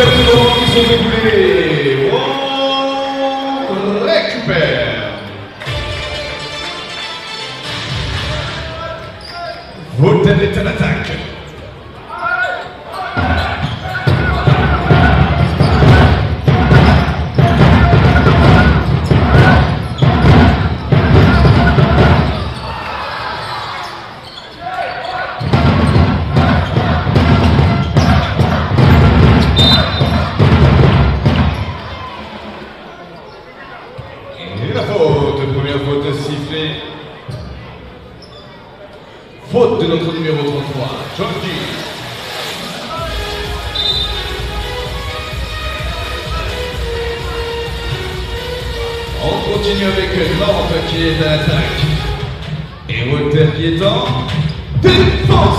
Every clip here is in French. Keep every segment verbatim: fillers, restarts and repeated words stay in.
quelques moments qui sont écoulés. On récupère. Vautelle est à l'attaque. Et la faute, première faute sifflée. Faute de notre numéro trente-trois, Georgie. On continue avec Nantes qui est à l'attaque. Et Walter qui est en défense.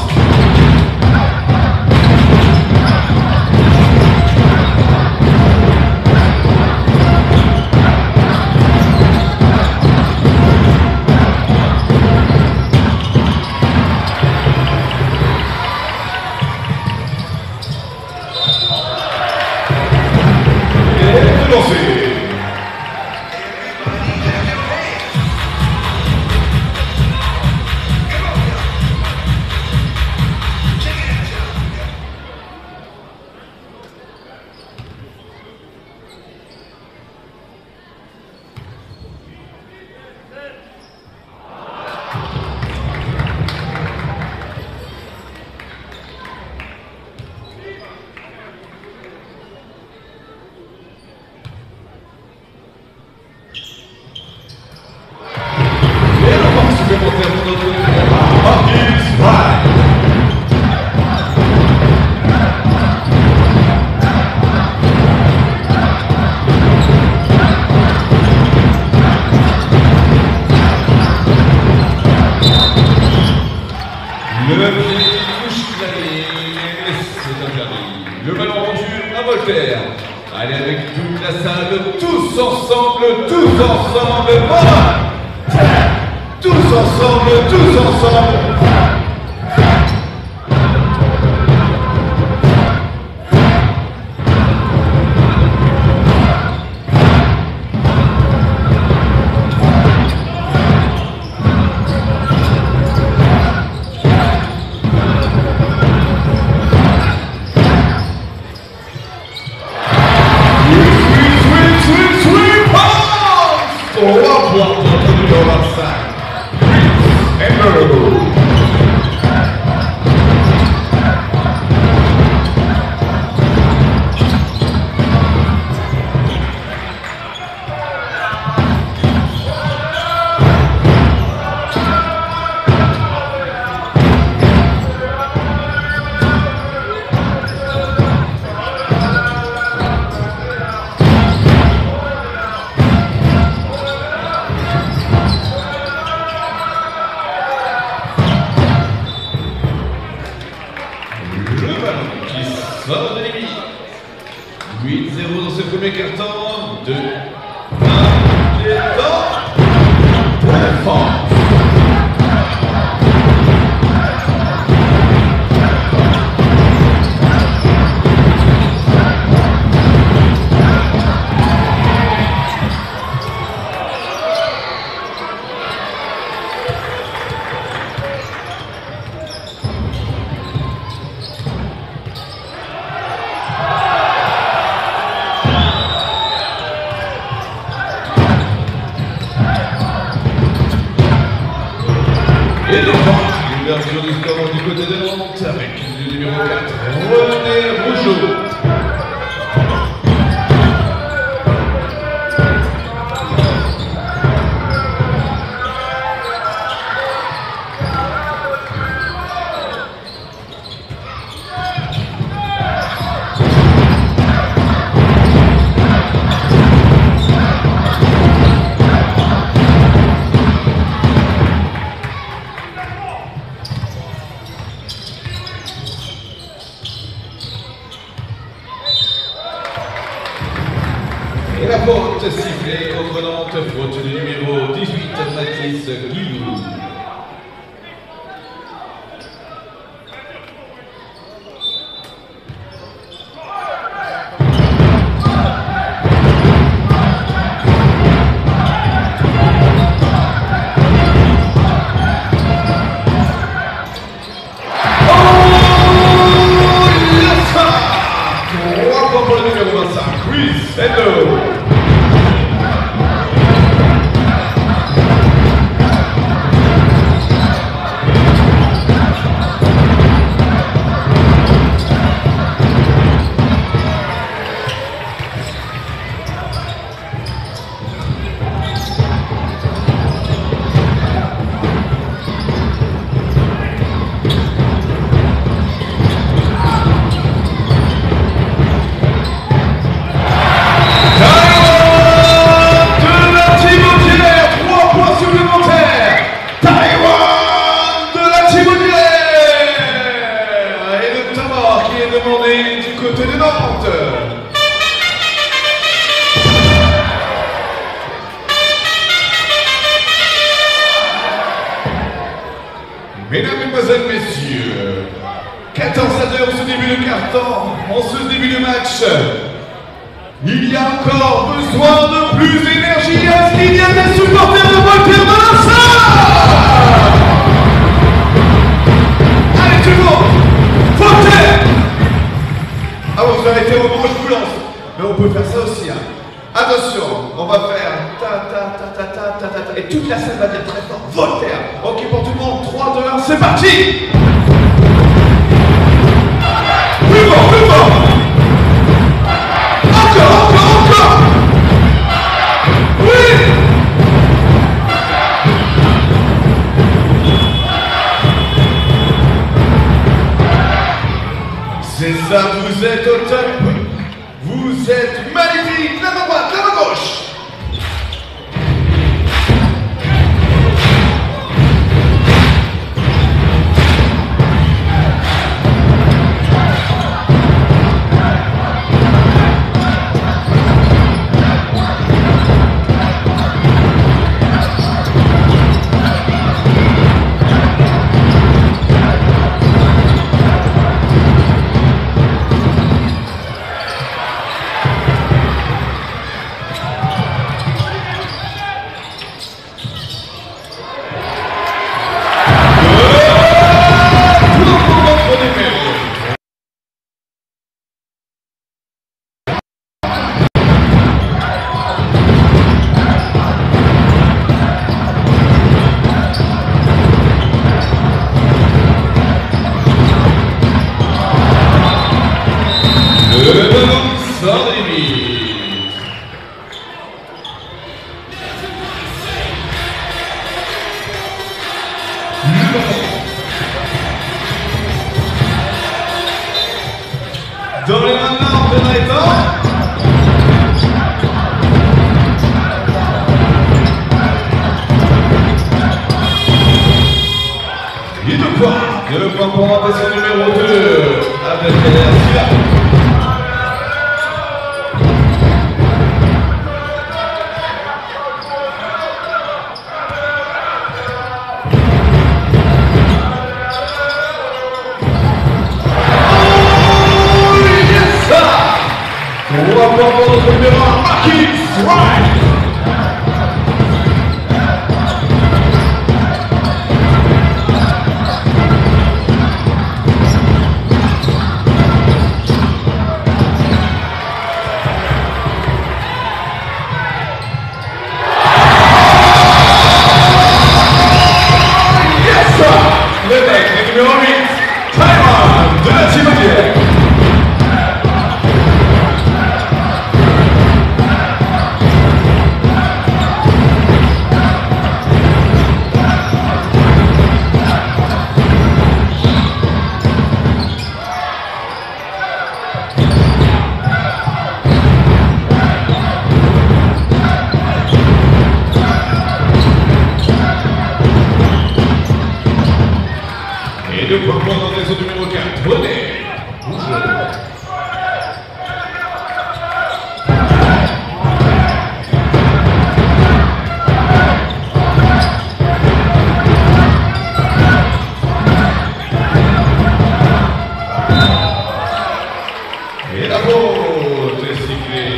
Le pied touche la ligne, c'est interdit. Le ballon rendu à Voltaire. Allez avec toute la salle, tous ensemble, tous ensemble, voilà. Tous ensemble, tous ensemble. Sort de limite. huit zéro dans ce premier carton. deux un qui est dans défense. Et le point, l'ouverture du score du côté de Nantes avec le numéro quatre, René Rougeau. Et la faute sifflée contre Nantes, faute du numéro dix-huit, Mathis Guillou. Hello. Mesdames, Mesdemoiselles, Messieurs, quatorze à deux en ce début de carton, en ce début de match, il y a encore besoin de plus d'énergie. Est-ce qu'il y a des supporters de Voltaire dans la salle? Allez tout le monde, Voltaire! Ah bon, vous arrêtez au moment où je vous lance, mais on peut faire ça aussi. Hein. Attention, on va faire ta ta ta ta ta ta ta ta et toute la scène va dire très fort Voltaire. Ok pour tout le monde, trois, deux, un, c'est parti. Plus fort, plus fort. Encore, encore, encore. Oui. C'est ça, vous êtes au top. Vous êtes magnifique. La main droite, la main gauche. Dans les mains de Naïtan. Et deux points. Et le point pour rentrer sur numéro deux. Avec Garcia. On va voir notre numéro un, Marquis Wright. Yes, sir. Le mec, le numéro huit, Taiwan de la Timothée. Et deux points pour l'entrée sur numéro quatre, René. Bonjour. Et la faute est sifflée.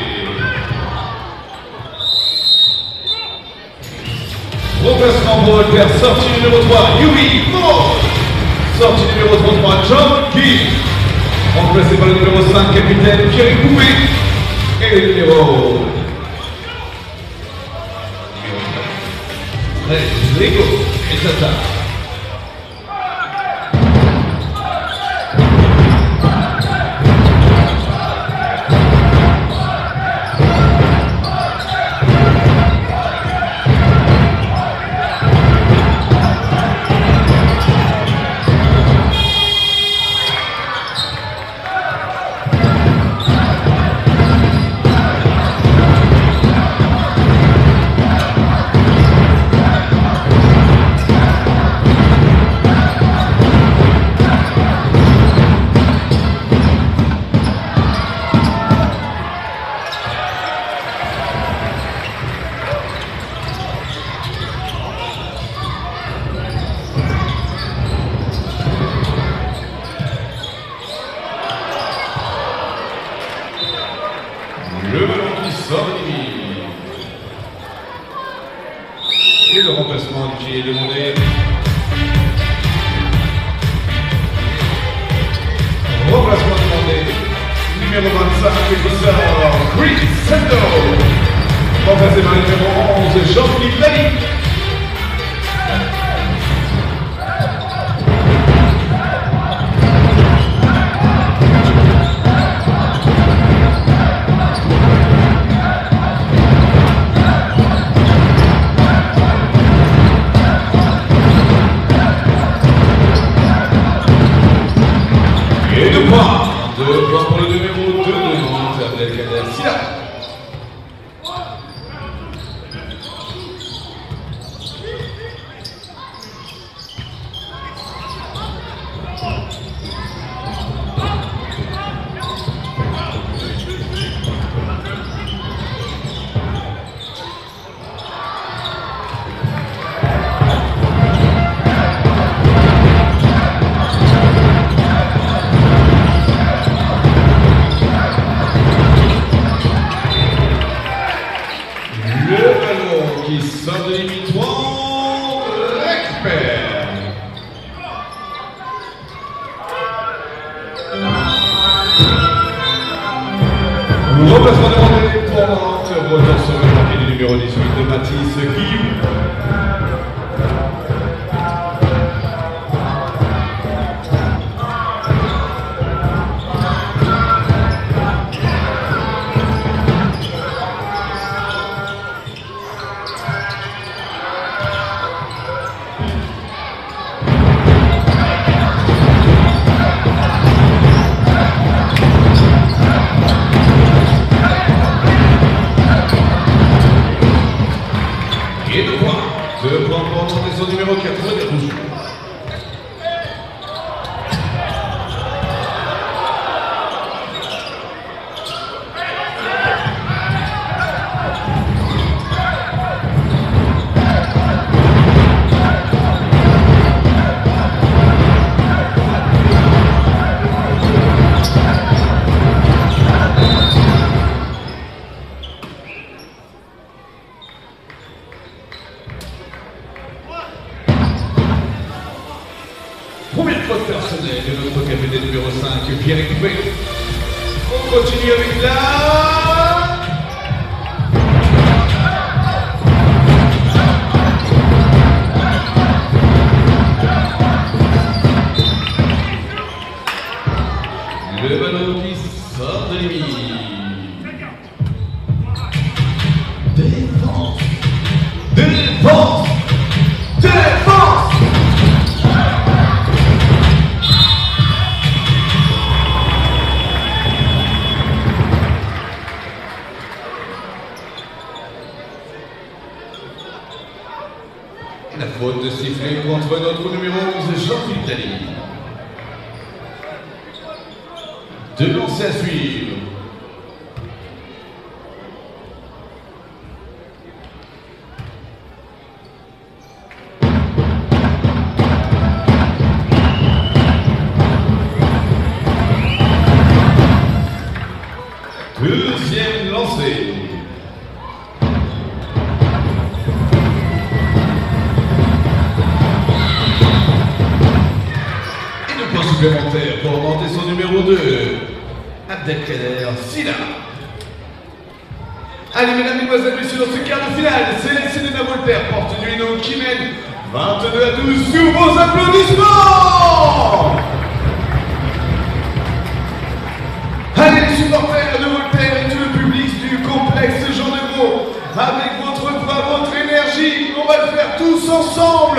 Remplacement pour Voltaire, sortie numéro trois, Yui Mo. Sortie numéro trente-trois, John Key. Remplacé par le numéro cinq, capitaine Pierre Bouvet. Et le numéro treize, Lego et Tata. Le ballon qui sort de ligne. Et le remplacement qui est demandé. Remplacement demandé. Numéro vingt-cinq, qui sort Chris Sendo. Remplacé par le numéro onze, Jean-Philippe Lally. Et deux points, deux points pour le numéro deux de Nantes, Abdelkader Silla. Qui sort de l'imitoire, récupère. Remplacement demandé pour Nantes, retour sur le papier du numéro dix-huit de Mathis Guillaume. Et deux points, deux points pour entrer son numéro quatre-vingt-douze. Première faute personnelle de notre capitaine numéro cinq, Pierre Coupé. On continue avec la... Le ballon qui sort de limite. Défense. Défense. Défense. La faute de sifflet contre notre numéro onze, Jean-Philippe Lally. Deux lancers à suivre. Deuxième lancé. Supplémentaire pour monter son numéro deux, Abdelkader Silla. Allez, mesdames, mesdemoiselles, messieurs, dans ce quart de finale, sélectionnez la Voltaire, porte du nom qui mène vingt-deux à douze sous vos applaudissements. Allez, les supporters de Voltaire et tout le public du complexe Jean de Gros, avec votre voix, votre énergie, on va le faire tous ensemble.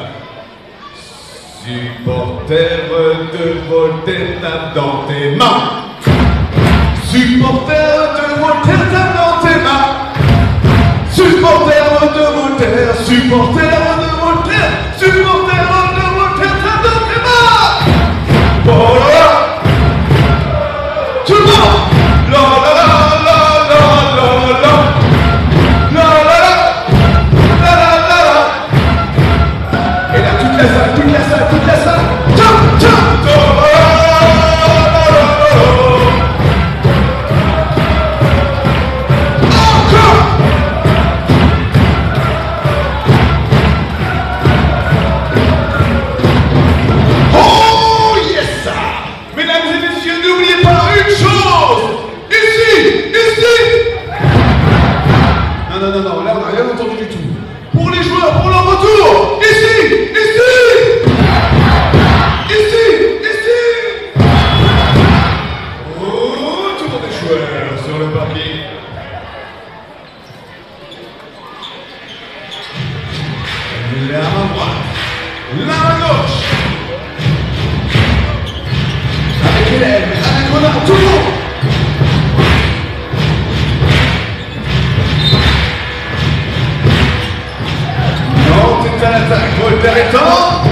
Supporters de Voltaire, tape dans tes mains. Supporters de Voltaire, tape dans tes mains. Supporters de Voltaire, supporters de Voltaire, supporters de Voltaire, tape dans tes mains. Oh là là. Tout le monde. La la la la la la la. La la la. La la la la. Et là toute la salle, toute la salle, toute la salle. Tiens, tiens. Non, non, non, là on n'a rien entendu du tout. Pour les joueurs, pour leur retour, ici, ici, ici, ici. Oh, tout le monde est joueur sur le parking. La main droite, la main gauche. Avec élève, avec honneur, tout le monde. À l'attaque, Voltaire est temps.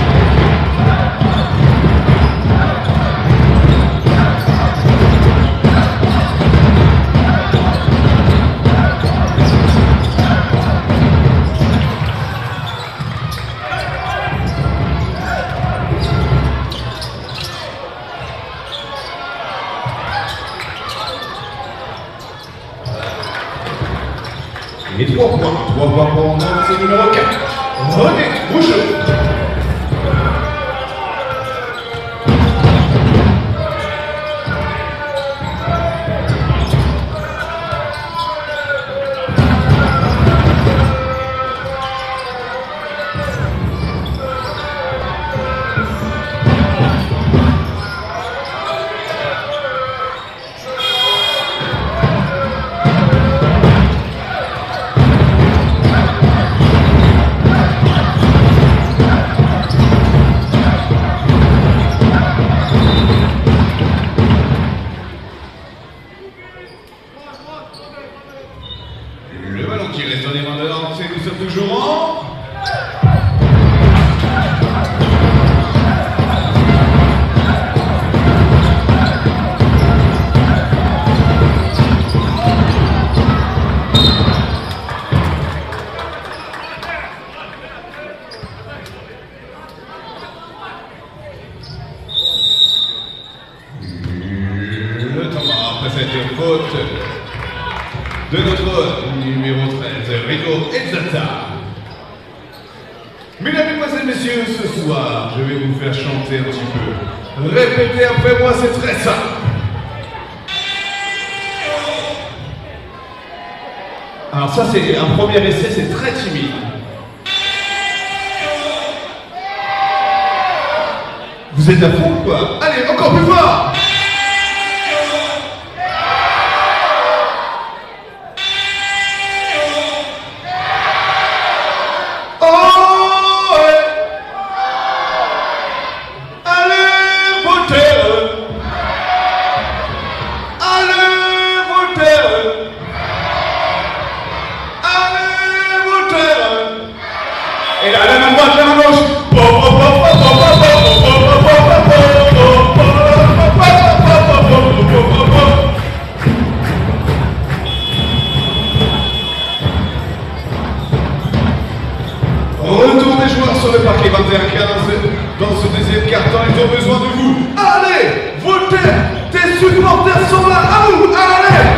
Et trois points, trois points pour notre numéro quatre. René Rougeau. Qui reste dans les mains de l'Anse, nous sommes toujours en... Le temps après cette faute de notre numéro treize, Rigo Ezzata. Mesdames, mesdemoiselles, messieurs, ce soir, je vais vous faire chanter un petit peu. Répétez après moi, c'est très simple. Alors ça, c'est un premier essai, c'est très timide. Vous êtes à fond ou quoi? Allez, encore plus fort. Et là, la main droite, la main gauche. Retour des joueurs sur le parquet vingt et un quinze. Dans ce deuxième quart-temps, ils ont besoin de vous. Allez, Voltaire, tes supporters sont là. À vous, allez.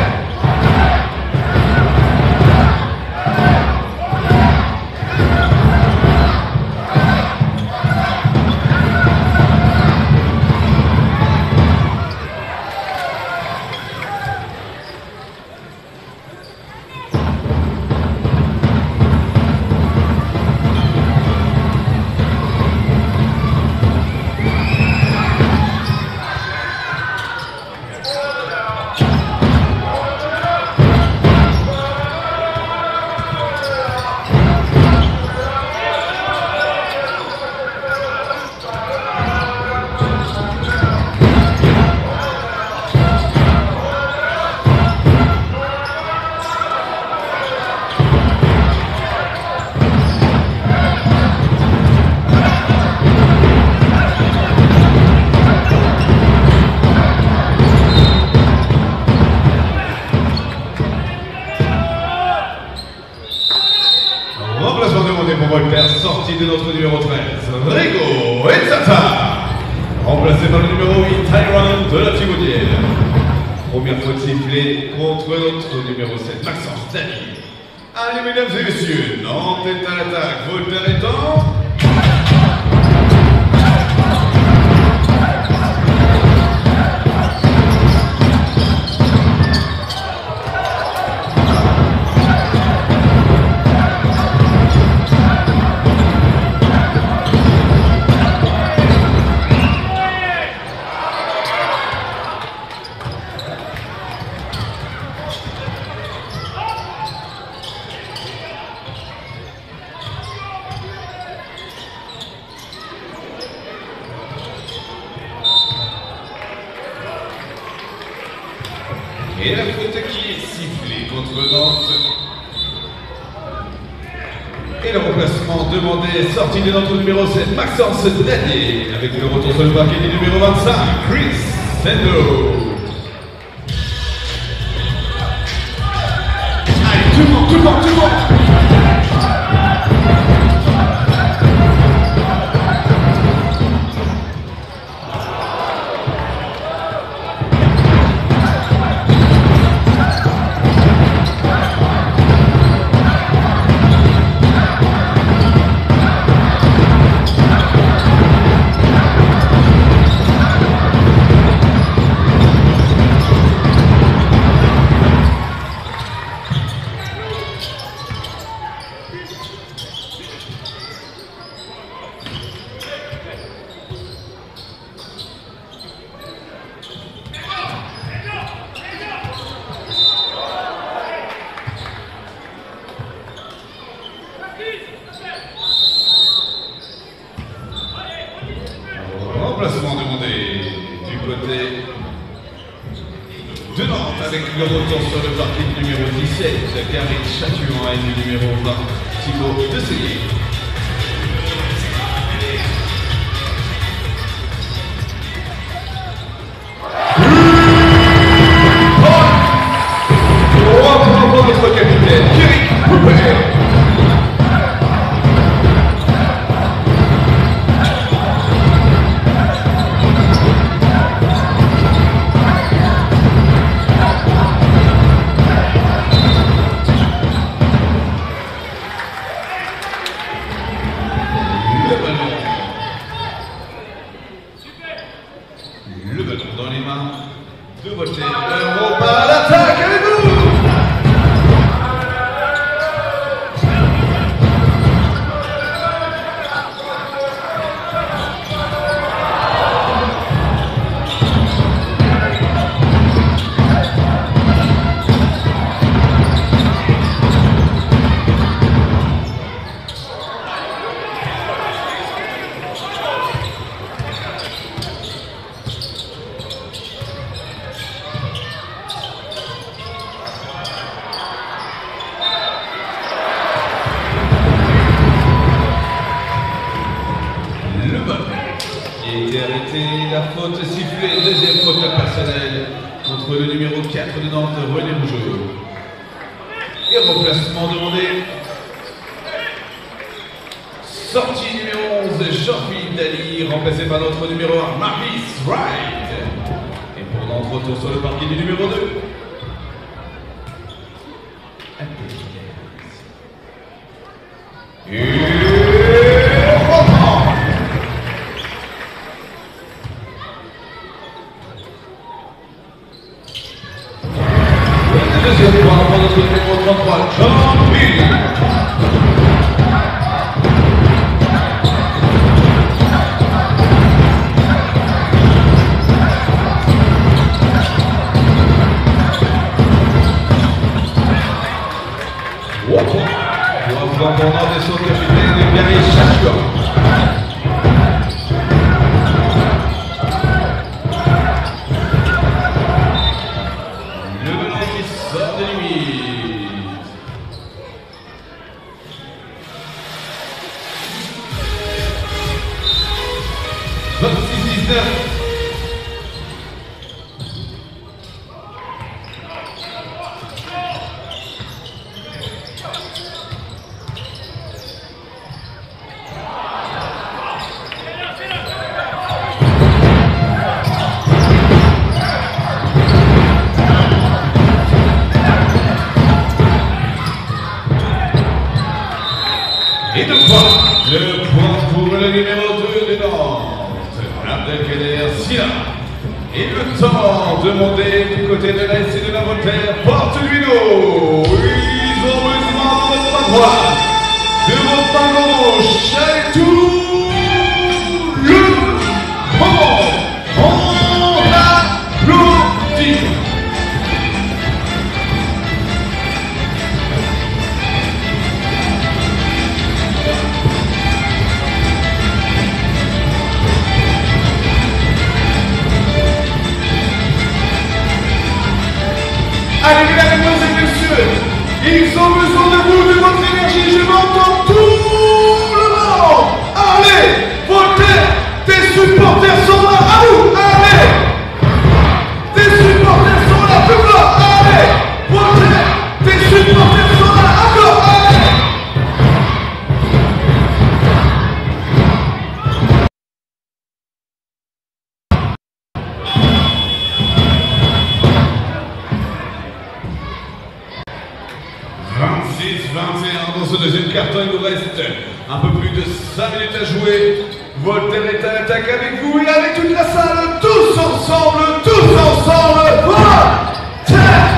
de notre numéro treize, Rigo Etzata, remplacé par le numéro huit, Tyron de la Tigaudière. Première faute sifflée contre notre numéro sept, Maxence Dany. Allez, mesdames et messieurs, Nantes est à l'attaque, Voltaire étant... Et la faute qui est sifflée contre Nantes. Et le remplacement demandé, sortie de notre numéro sept, Maxence Dany, avec le retour sur le parquet du numéro vingt-cinq, Chris Sendo. Allez, tout le monde, tout le monde, tout le monde. Remplacement demandé du côté de Nantes avec le retour sur le parquet du numéro dix-sept, Karine Chatuan, et du numéro vingt, Thibaut Deseillier. Trois points pour notre capitaine, Eric Poupet. Le ballon dans les mains de Voltaire. L'Europe à l'attaque, avec vous. La faute sifflée, deuxième faute personnelle contre le numéro quatre de Nantes, René Rougeau. Et remplacement demandé. Sortie numéro onze, Jean-Philippe Dany, remplacé par notre numéro un, Marvis Wright. Et pour Nantes, retour sur le parquet du numéro deux. Et... deuxième point pour notre numéro trente-trois, John Bill. Trois points pour Nantes et son capitaine, Karine Chatuan. Sort de limite. vingt-six dix-neuf. Et deux points. Le point pour le numéro deux de Nantes, Abdelkader Silla. Et le temps de monter du côté de l'A S C de la Voltaire porte Luino. Ils ont besoin de votre main droite, de votre main gauche. Et tout le monde, on applaudit. Allez, mesdames et messieurs, ils ont besoin de vous, de votre énergie, je m'entends tout le monde. Allez, Voltaire, tes supporters sont là, à vous, allez. Tes supporters sont là, plus fort, allez. Voltaire, tes supporters sont là, encore, allez. vingt-six vingt et un dans ce deuxième carton, il nous reste un peu plus de cinq minutes à jouer. Voltaire est à l'attaque avec vous et avec toute la salle, tous ensemble, tous ensemble, Voltaire!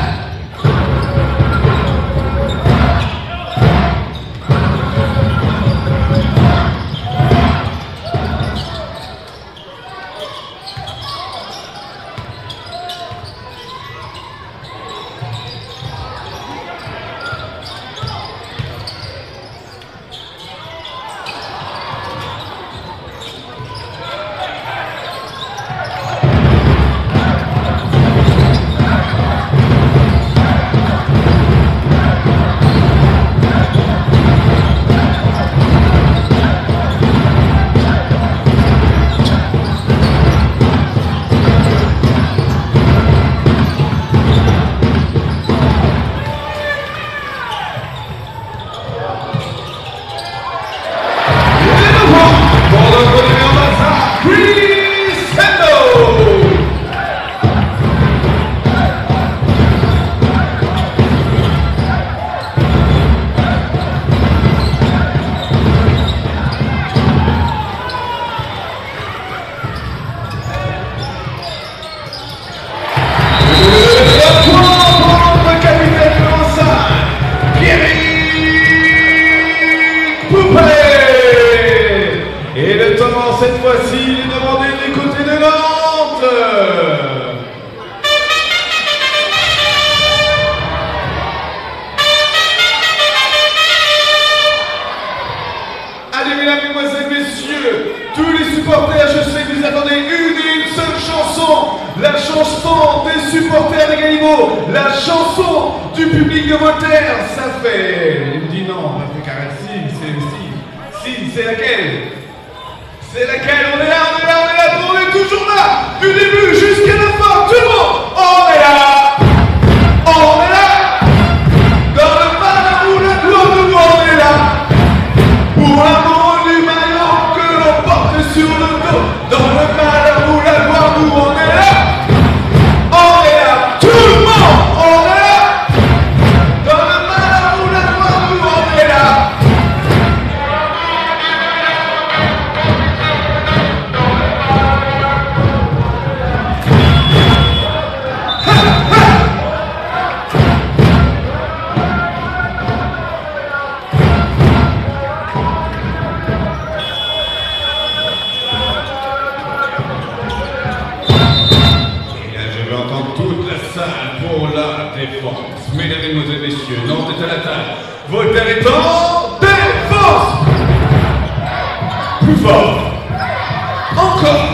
Et le temps, cette fois-ci, il est demandé du côté de Nantes. Allez, mesdames, mesdemoiselles, messieurs, tous les supporters, je sais que vous attendez une et une seule chanson. La chanson des supporters de Gallibo, la chanson du public de Voltaire. Ça fait... Il me dit non, ça fait carré. Si, c'est... Si, si, c'est laquelle? C'est laquelle? On est là, on est là, on est là, on est toujours là, du début jusqu'à la fin, tout le monde, on est là, on est là, dans le malheur ou la gloire, nous on est là, pour l'amour du maillot que l'on porte sur le dos, dans le malheur ou la gloire, nous on est là, on est là, tout le monde, on est là, dans le malheur ou la gloire, nous on est là. Pour la défense. Mesdames et messieurs, Nantes est à l'attaque. Voltaire est en défense. Plus fort. Encore.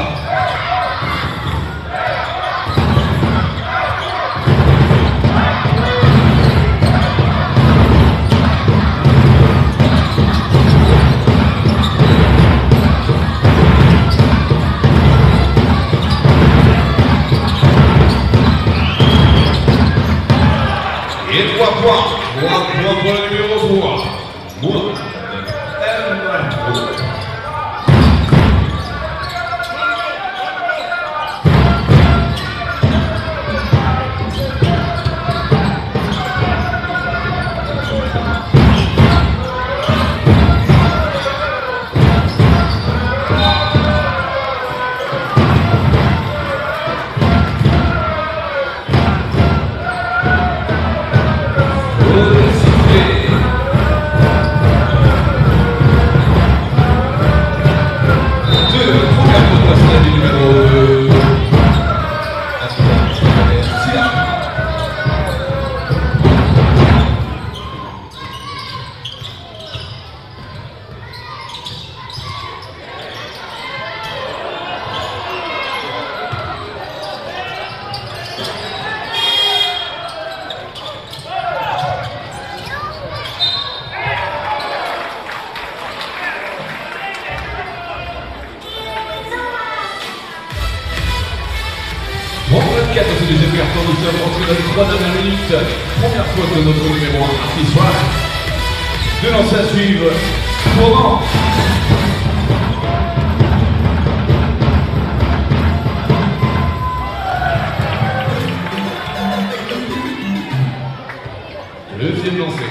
Et trois points, trois points pour le numéro trois. Moi, nous sommes entrés dans les trois dernières minutes. Première faute de notre numéro un, Artis Rock. De lancer à suivre. Courant. Deuxième lancé.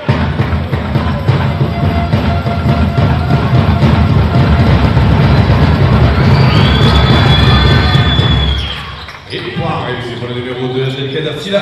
Et point réussi pour le numéro deux, Abdelkader Silla.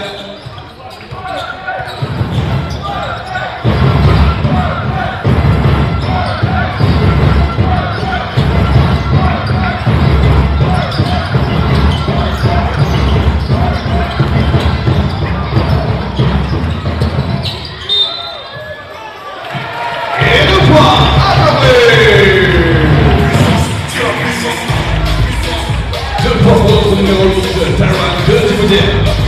Numéro huit, Taran de Djibouti.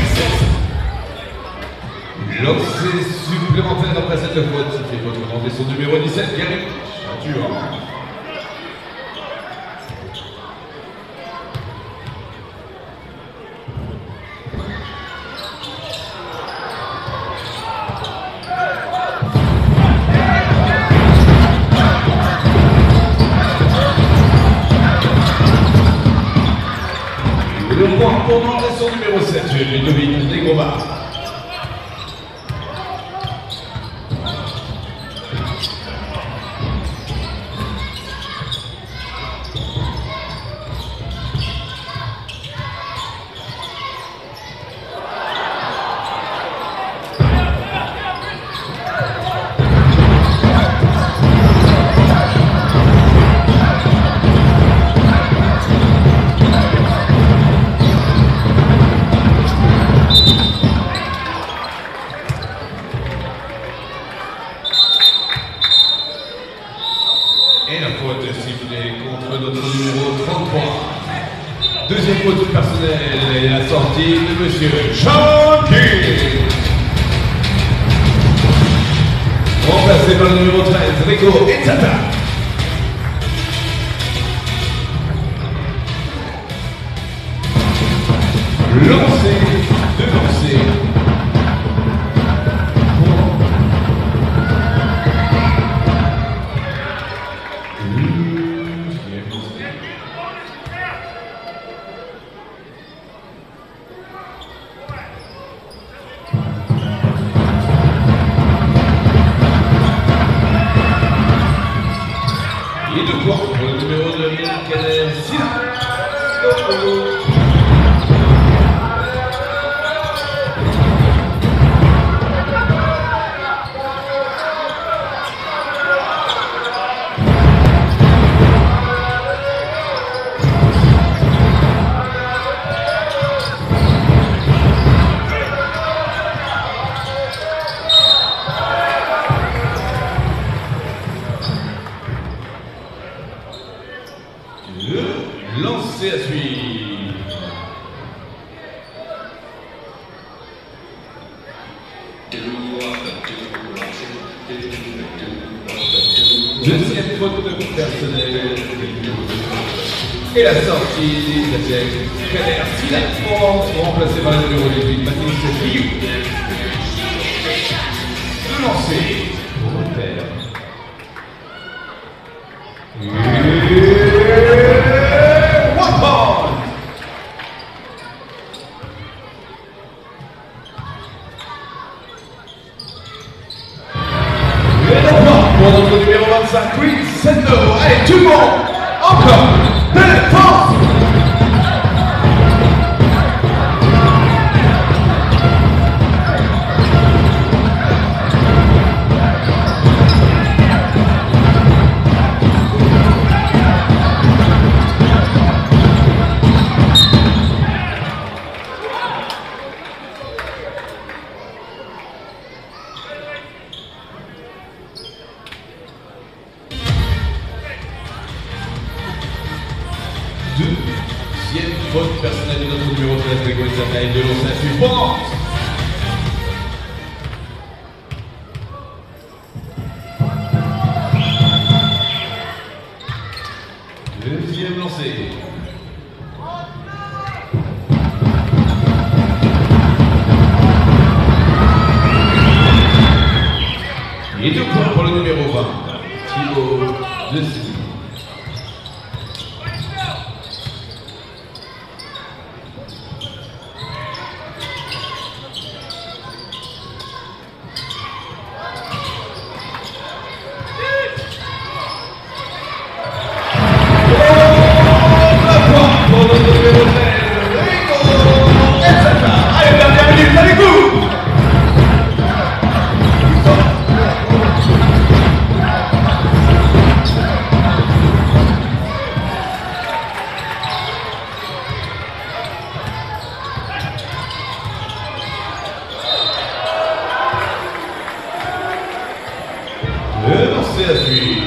Lancé supplémentaire après cette faute, il fait votre remonter son numéro dix-sept, Gary Chature. Le point pour demander son numéro sept, Ludovic Negrova. Et la faute sifflée contre notre numéro trente-trois. Deuxième faute personnelle et la sortie de Monsieur Shanky. Remplacé par le numéro treize, Rico Etata. Lancé, devancé. Et deux points pour le numéro de Abdelkader Silla. Le lancer à suivre. Deuxième faute personnelle. Et la sortie d'Abdelkader Silla, remplacé par le numéro dix-huit, Mathis Liu. Le lancer pour le père. Pour notre numéro vingt-cinq, Queen Sendo. Allez, tout le monde, encore de la force. Deuxième faute personnelle de notre numéro treize, Grégory Zaka, et de lancer suivante. Deuxième lancé. point pour le numéro vingt, Thibaut Dessy. Le lancer à suivre.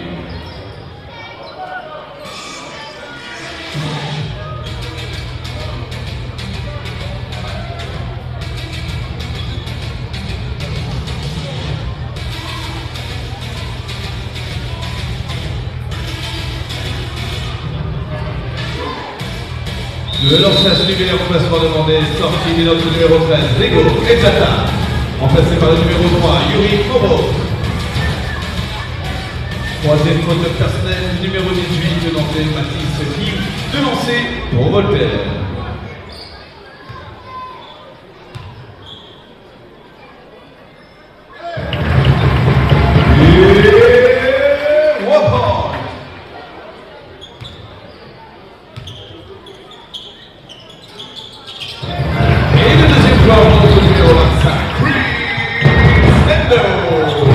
Le lancer à suivre et remplacement demandé, sortie de notre numéro treize, Lego Etata, remplacé par le numéro trois, Yuri Kobo. Troisième faute personnelle, numéro dix-huit, de lancer Mathis Kim, de lancer pour Voltaire. Et Wapon. Et le deuxième joueur, notre numéro vingt-cinq, Chris Nendo.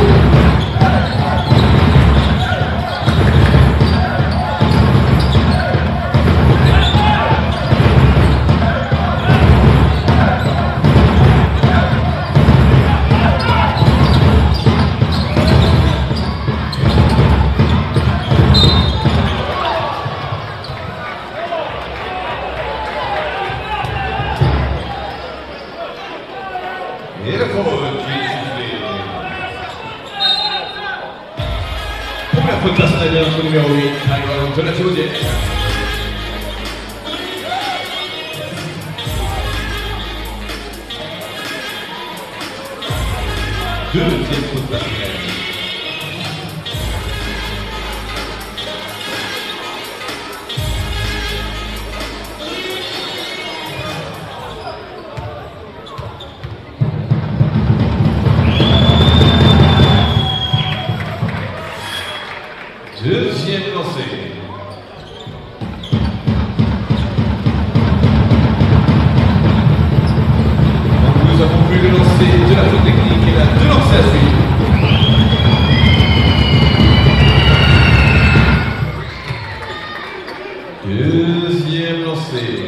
Et le faute qui est sifflé. Première faute personnelle de notre numéro huit, Tyron Donatio-Diaz. Deuxième faute personnelle. Deuxième lancé. Donc nous avons vu le lancer de la faute technique et la deux lancers à suivre. Deuxième lancé.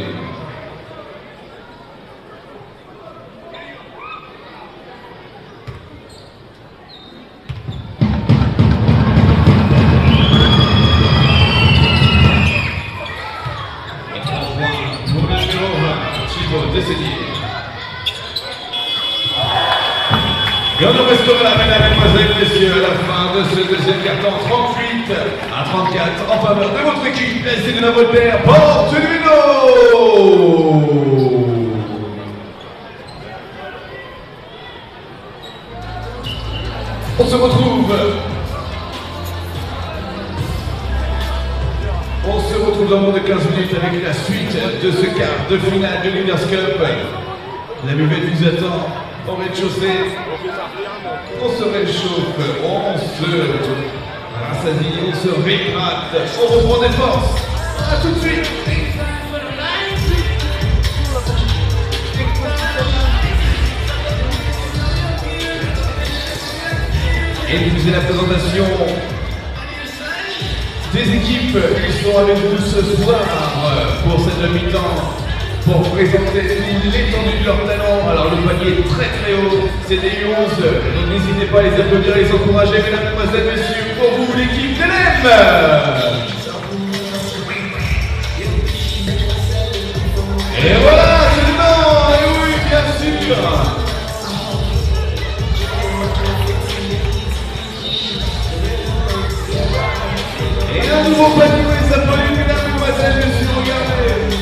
Et on en restera là, mesdames, mesdemoiselles, messieurs, à la fin de ce deuxième carton, trente-huit à trente-quatre en faveur de votre équipe, la C D de Voltaire, Portuino. On se retrouve. On se retrouve dans moins de quinze minutes avec la suite de ce quart de finale de Leaders Cup. La buvette vous attend au rez-de-chaussée. On se réchauffe, on se rassasie, on se réhydrate, on reprend des forces. A tout de suite. Et puis c'est la présentation des équipes qui sont avec nous ce soir pour cette demi-temps, pour présenter l'étendue de leur talent. Alors le panier est très très haut, c'est des U onze, donc n'hésitez pas à les applaudir et les encourager, mesdames, mesdemoiselles, messieurs, pour vous l'équipe d'L M. Et voilà, c'est le temps, et oui, bien sûr. Et un nouveau panier, les applaudissements, mesdames, mesdemoiselles, messieurs, regardez.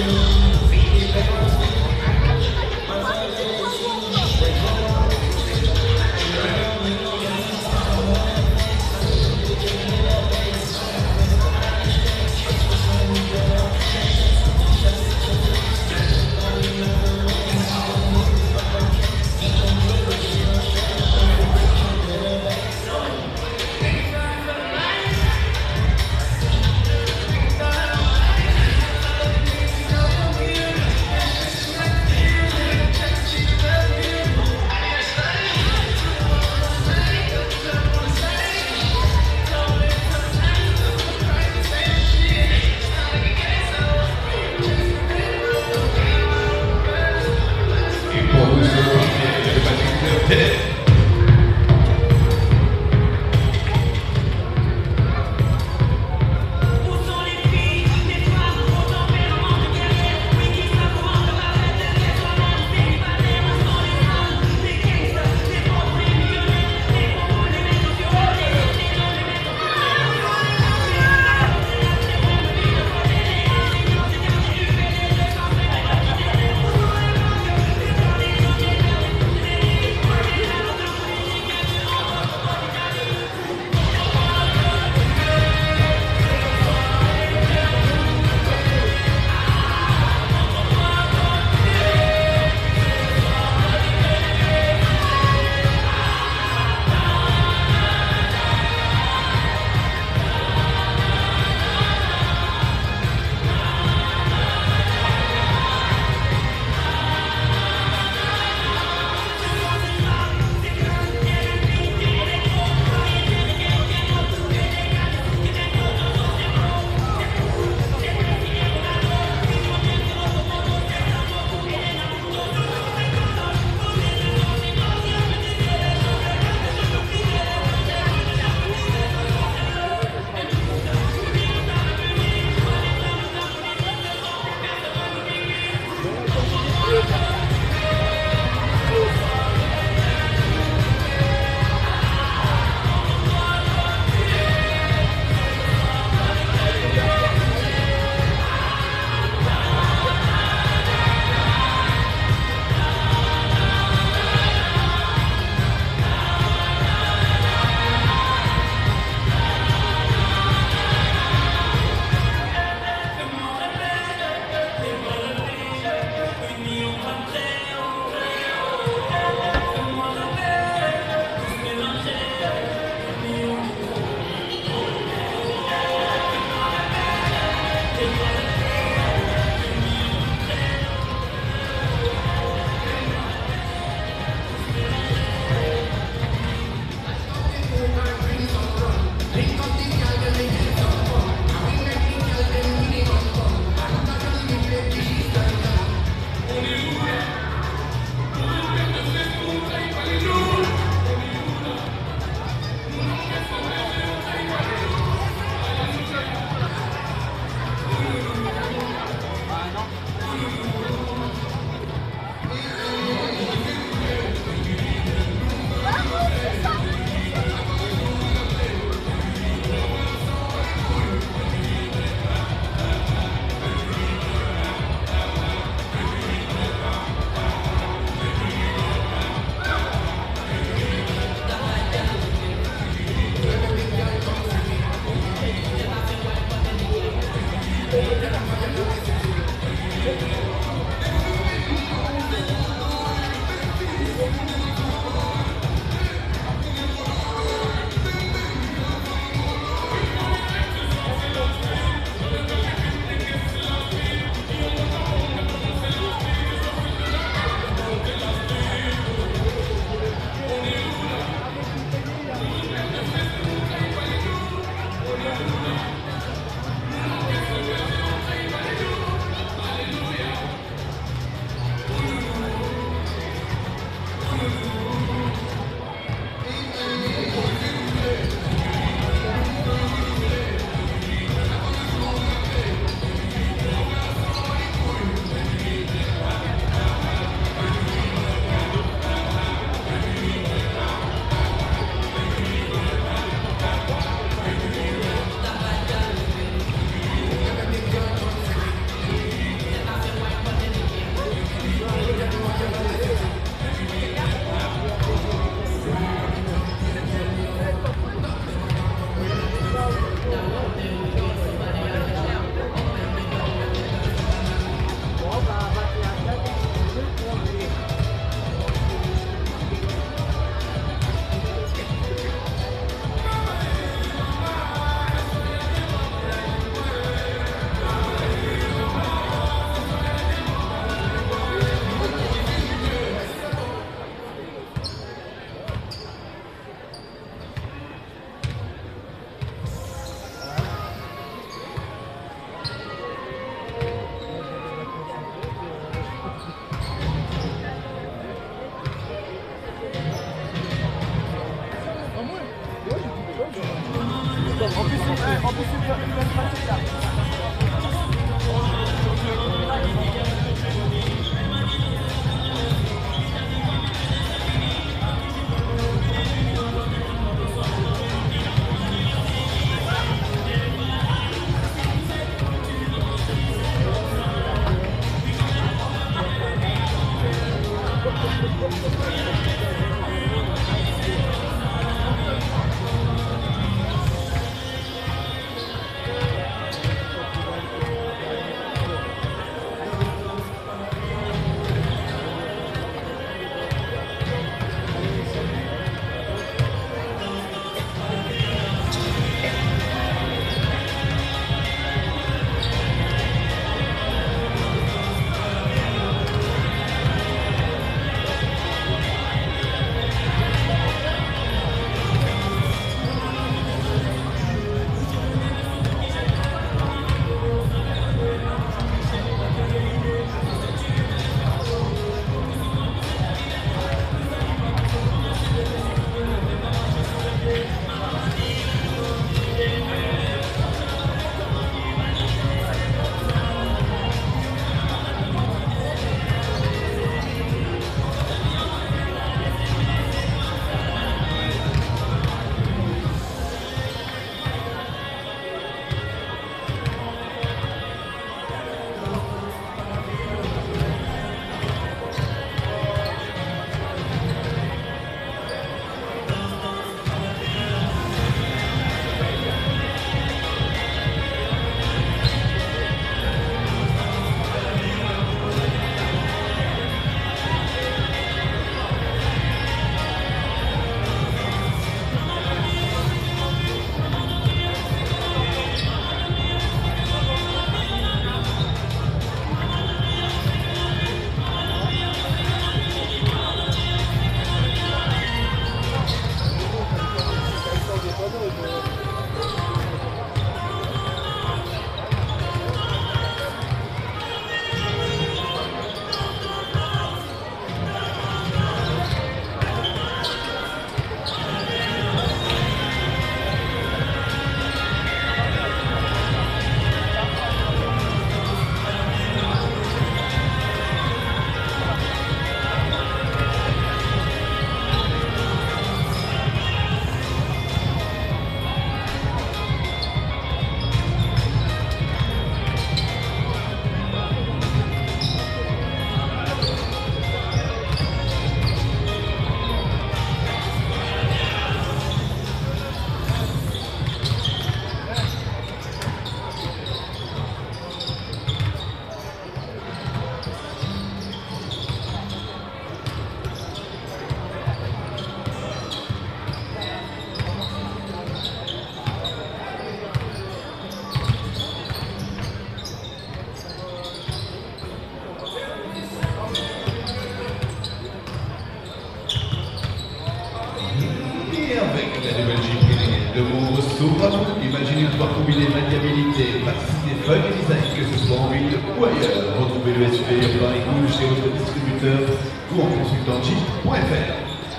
Imaginez pouvoir combiner maniabilité, praticité, fun et design, que ce soit en ville ou ailleurs. Retrouvez le S U V Urbain et Cool chez votre distributeur ou en consultant jeep point F R.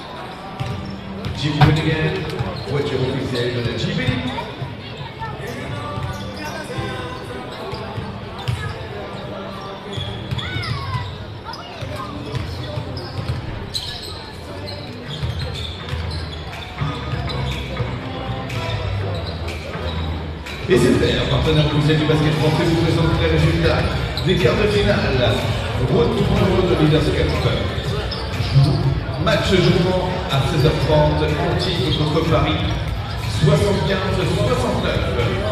Jeep Wenningen, voiture officielle de la Jeep Elite. Et c'est fait, un partenaire officiel du basket français vous présente les résultats des quarts de finale. Retour de Leaders Cup. Match jouant à seize heures trente, Conti contre Paris, soixante-quinze à soixante-neuf.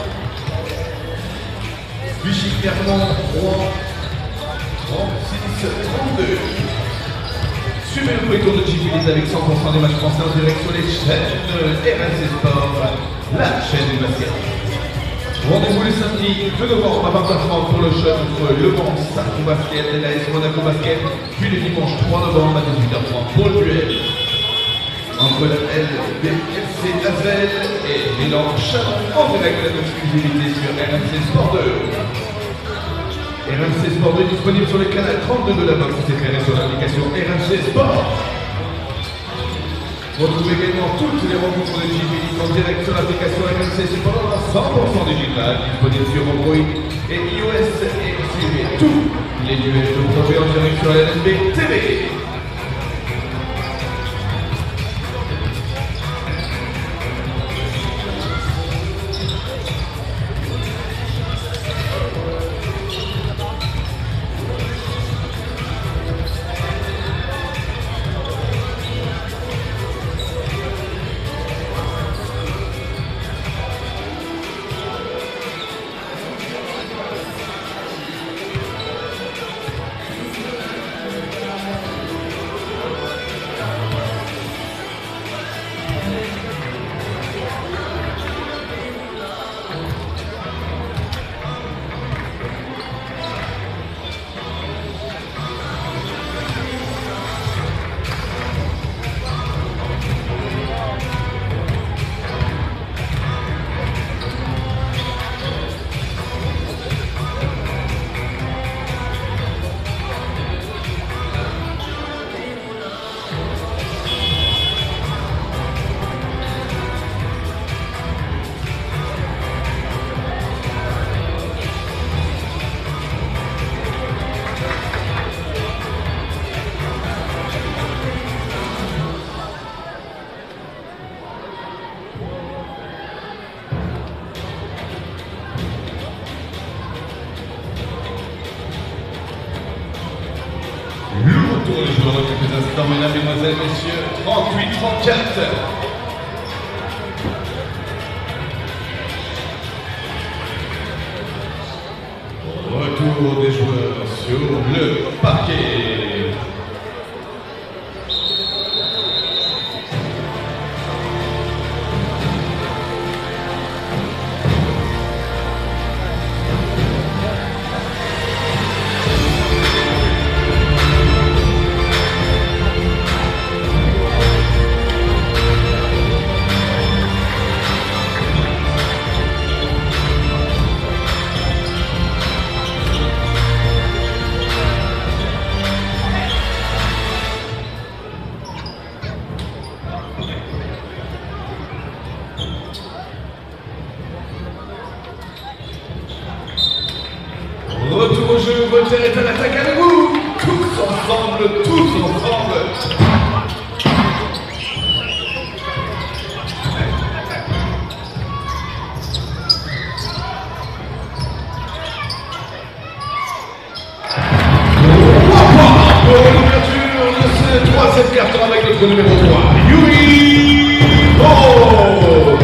Vichy-Clermont, Rouen, trente-six à trente-deux. Suivez le retour de Jeep Elite avec cent pour cent des matchs français en direct sur les chaînes de R M C Sport, la chaîne du basket. Rendez-vous le samedi deux novembre à vingt heures trente pour le choc entre Le Mans Sarko Basket et l'A S Monaco Basket, puis le dimanche trois novembre à dix-huit heures trente pour le duel entre la L B F C Asvel et Milan Chalon en direct de l'exclusivité sur R M C Sport deux. R M C Sport deux est disponible sur le canal trente-deux de la box, c'est éclairé sur l'application R M C Sport. Retrouvez également toutes les rencontres de J V en direct sur l'application M M C cependant cent pour cent digital, disponible sur Android et iOS, et suivez tous les duels de projet en direct sur la N S B T V. Le retour des joueurs dans quelques instants, mesdames, mesdemoiselles, messieurs, trente-huit trente-quatre. Retour des joueurs sur le parquet. Retour au jeu, Voltaire est à l'attaque avec vous. Tous ensemble, tous ensemble. Pour l'ouverture de ce troisième carton avec notre numéro trois, Yuri Oh.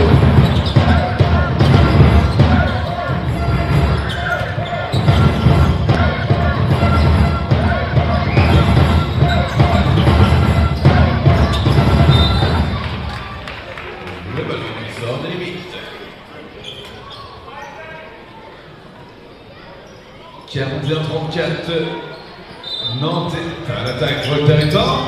Le ballon qui sort des limites. quarante et un trente-quatre. Nantes est à l'attaque. Voltaire est temps.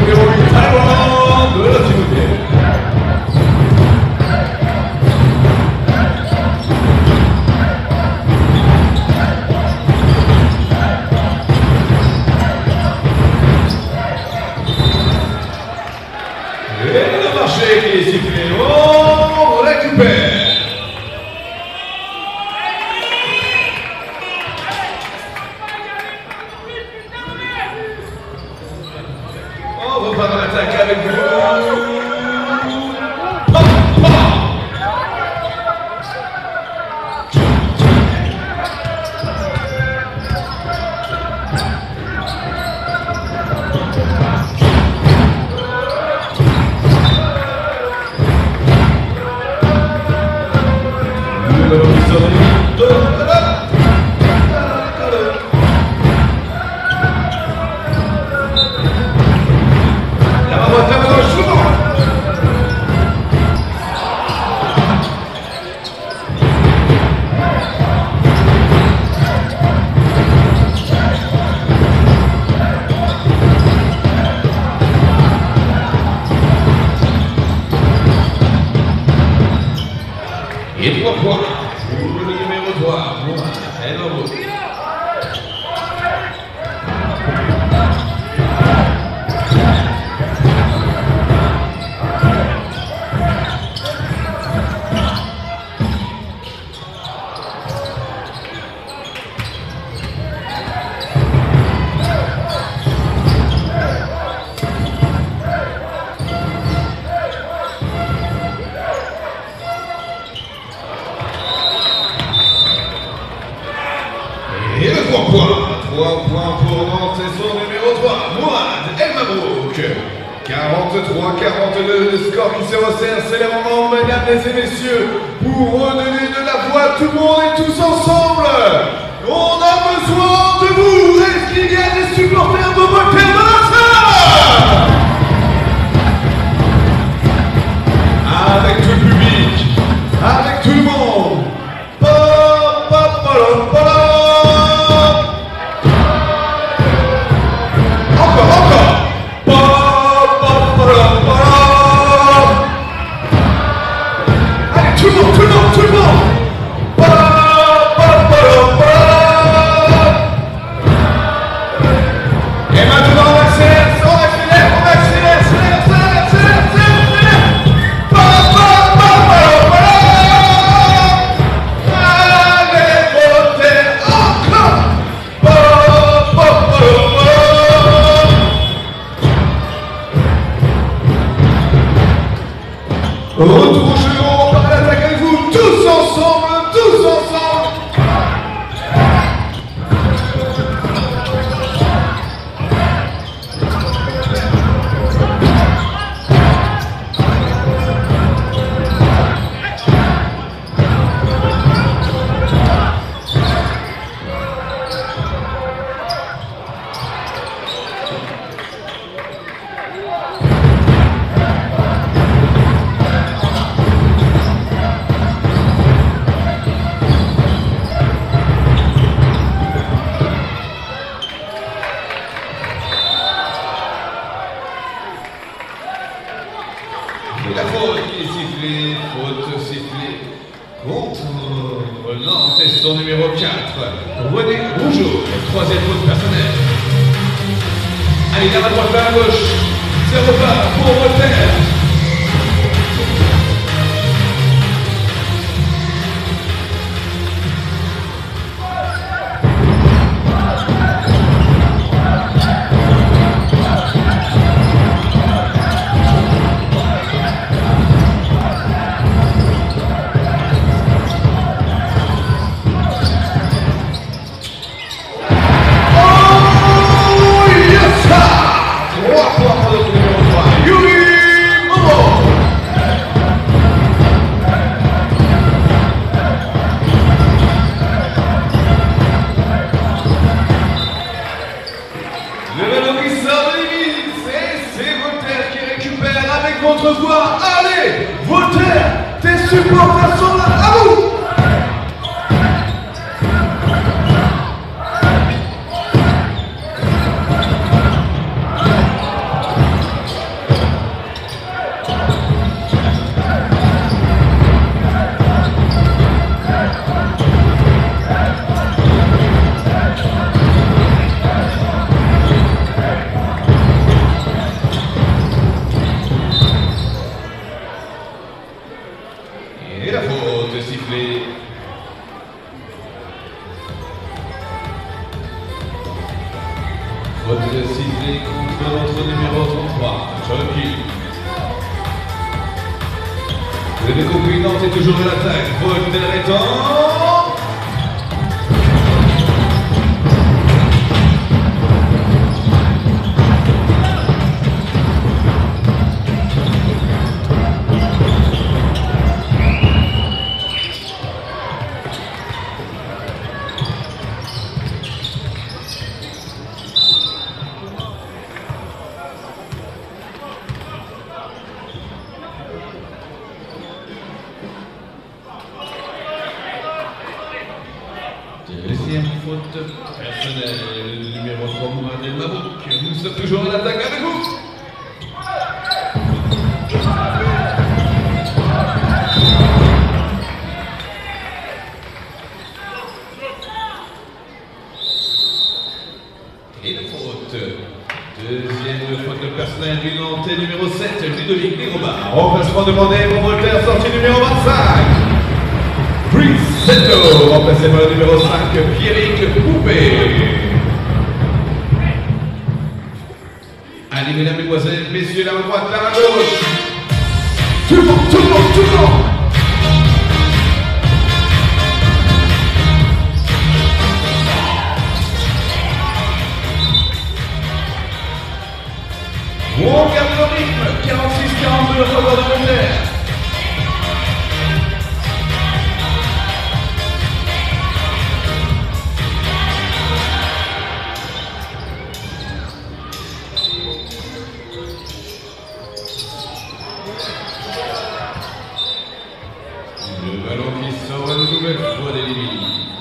numéro huit, Taiwan de la Timothée. Et le marché qui est sifflé, on récupère. On repart en attaque avec vous. Pa, pa. Et trois points pour le numéro trois, moi, Hello. Et le trois points, trois points pour Nantes et son numéro trois, Moine El Mabrouk. quarante-trois quarante-deux, le score qui se resserre, c'est le moment, mesdames et messieurs, pour redonner de la voix à tout le monde et tous ensemble. On a besoin de vous. Est-ce qu'il y a des supporters de Voltaire dans la salle? Avec tout le public, avec tout le monde. Pa, pa, pa, pa, pa. Retour au jeu, on part à l'attaque avec vous, tous ensemble, tous ensemble. La faute qui est sifflée, faute sifflée contre Nantes et son numéro quatre, René Rougeau, troisième faute personnelle. Allez, la main droite vers la gauche, c'est repart pour Voltaire. Votre voix, allez, Voltaire, tes supporters sont là, à vous. sur le pied. Vous l'avez compris, Nantes est toujours à l'attaque. Voltaire est en... Deuxième faute personnelle, numéro trois, Mourad El Mabouk. Nous sommes toujours en attaque avec vous. Et la faute. Deuxième faute personnelle du Nantais, numéro sept, Ludovic Négoba. Remplacement demandé pour Voltaire, sortie numéro vingt-cinq. Brisetto, remplacé par le numéro cinq, Pierrick Poupé. Allez, mesdames, mesdemoiselles, messieurs, la main droite, la main gauche. Tout le monde, tout le monde, tout le monde. On garde le rythme, quarante-six quarante-deux en faveur de Voltaire. Le ballon qui sort une nouvelle fois des limites.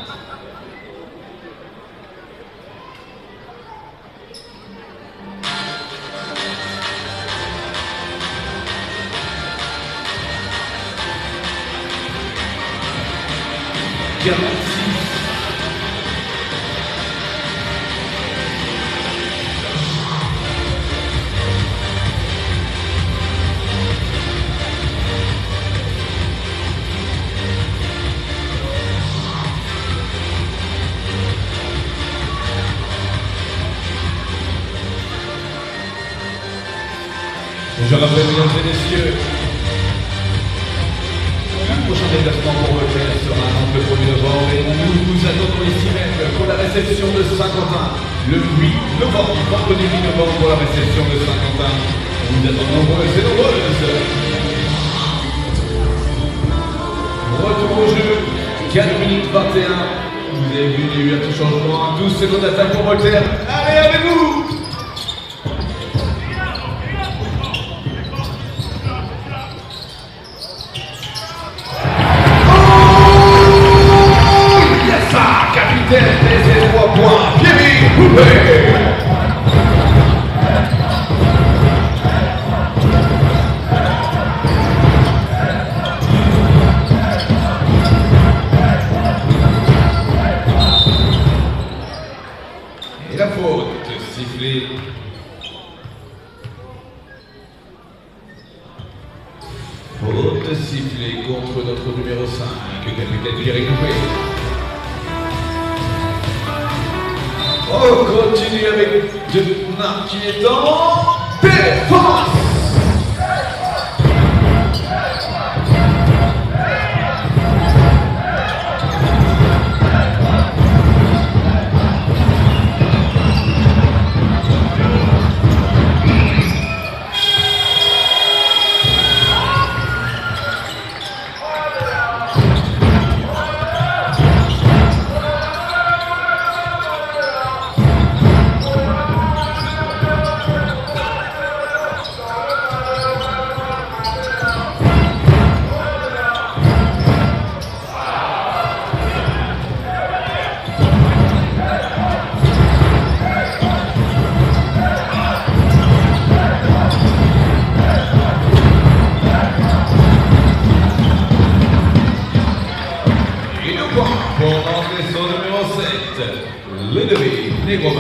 quarante-six. Je rappelle, mesdames et messieurs, le prochain déplacement pour Voltaire sera à Nantes le premier novembre et nous nous attendons ici même pour la réception de Saint-Quentin le huit novembre, vendredi huit novembre pour la réception de Saint-Quentin. Nous vous attendons nombreuses et nombreuses. Retour au jeu, quatre minutes vingt et un. Vous avez vu, il y a eu un petit changement, douze secondes d'attaque pour Voltaire. Allez, avec vous! Des trois points, Pierrick Poupé. Et la faute sifflée. Faute sifflée contre notre numéro cinq, capitaine Pierrick Poupé. On continue avec de Marc qui est en défense. Pour l'entrée sur le numéro sept, Ludovic Négoba.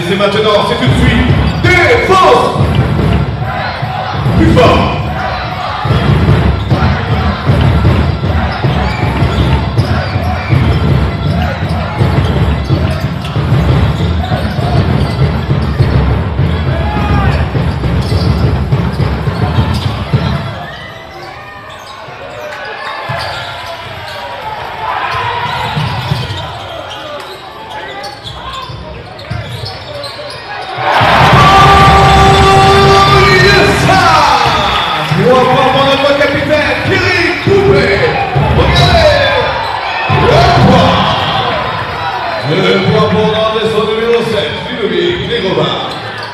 c'est maintenant, c'est tout de suite. Défense! Plus fort! Le point pour l'entrée son numéro sept, Ludovic Negrova.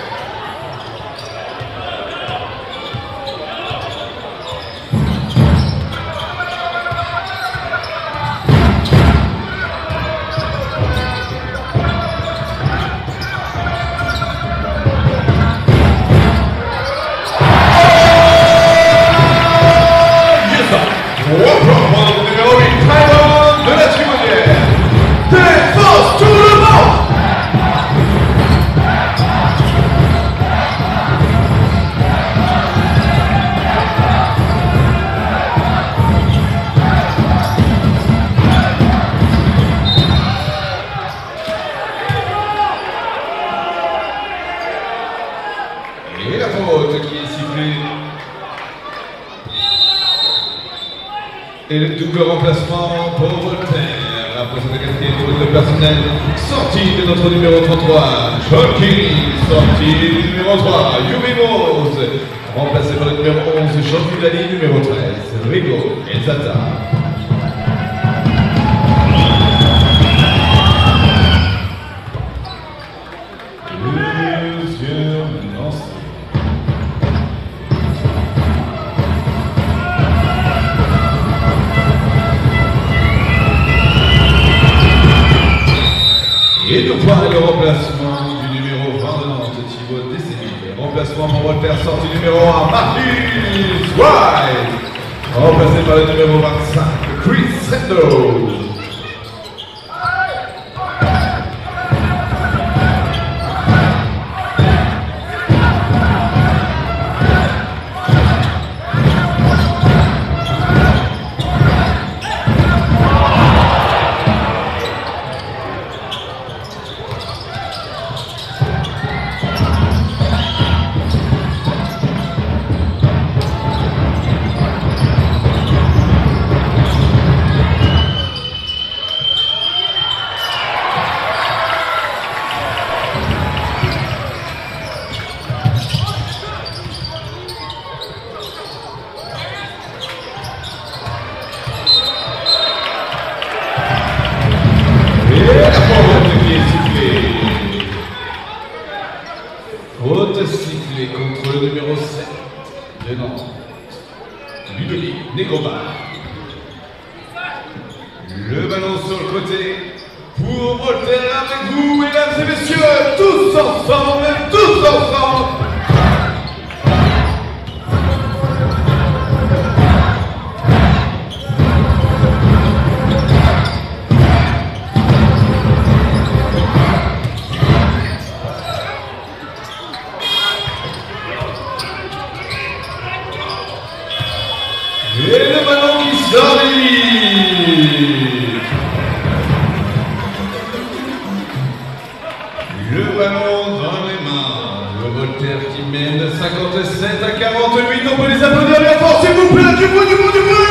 Et la faute qui est sifflée. Et le double remplacement pour Voltaire. Après cette quatrième faute de personnel, sortie de notre numéro trente-trois, John King, sortie du numéro trois, Yumi Rose, remplacé par le numéro onze, Jean Dali, numéro treize, Rigo et Zata. Et deux fois le remplacement du numéro vingt de Nantes, Thibaut Desséville. Remplacement pour Voltaire, sortie numéro un, Marcus White. Remplacé par le numéro vingt-cinq, Chris Sendo. Faute sifflée contre le numéro sept de Nantes, Ludovic Negrova. Le ballon sur le côté pour Voltaire avec vous, mesdames et messieurs, tous ensemble, tous ensemble. Et le ballon qui sort Le ballon dans les mains. Le Voltaire qui mène cinquante-sept à quarante-huit. On peut les applaudir bien fort, s'il vous plaît. Du bruit, du bruit, du bruit.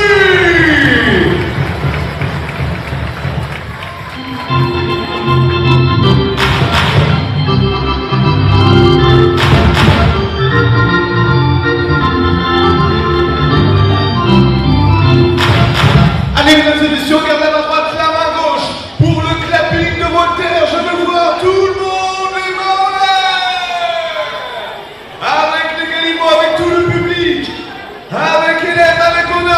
Mesdames et messieurs, regardez à ma droite, la main gauche, pour le clapping de Voltaire. Je veux voir tout le monde les mains en l'air, avec les Galimaux, avec tout le public, avec Hélène, avec Honneur.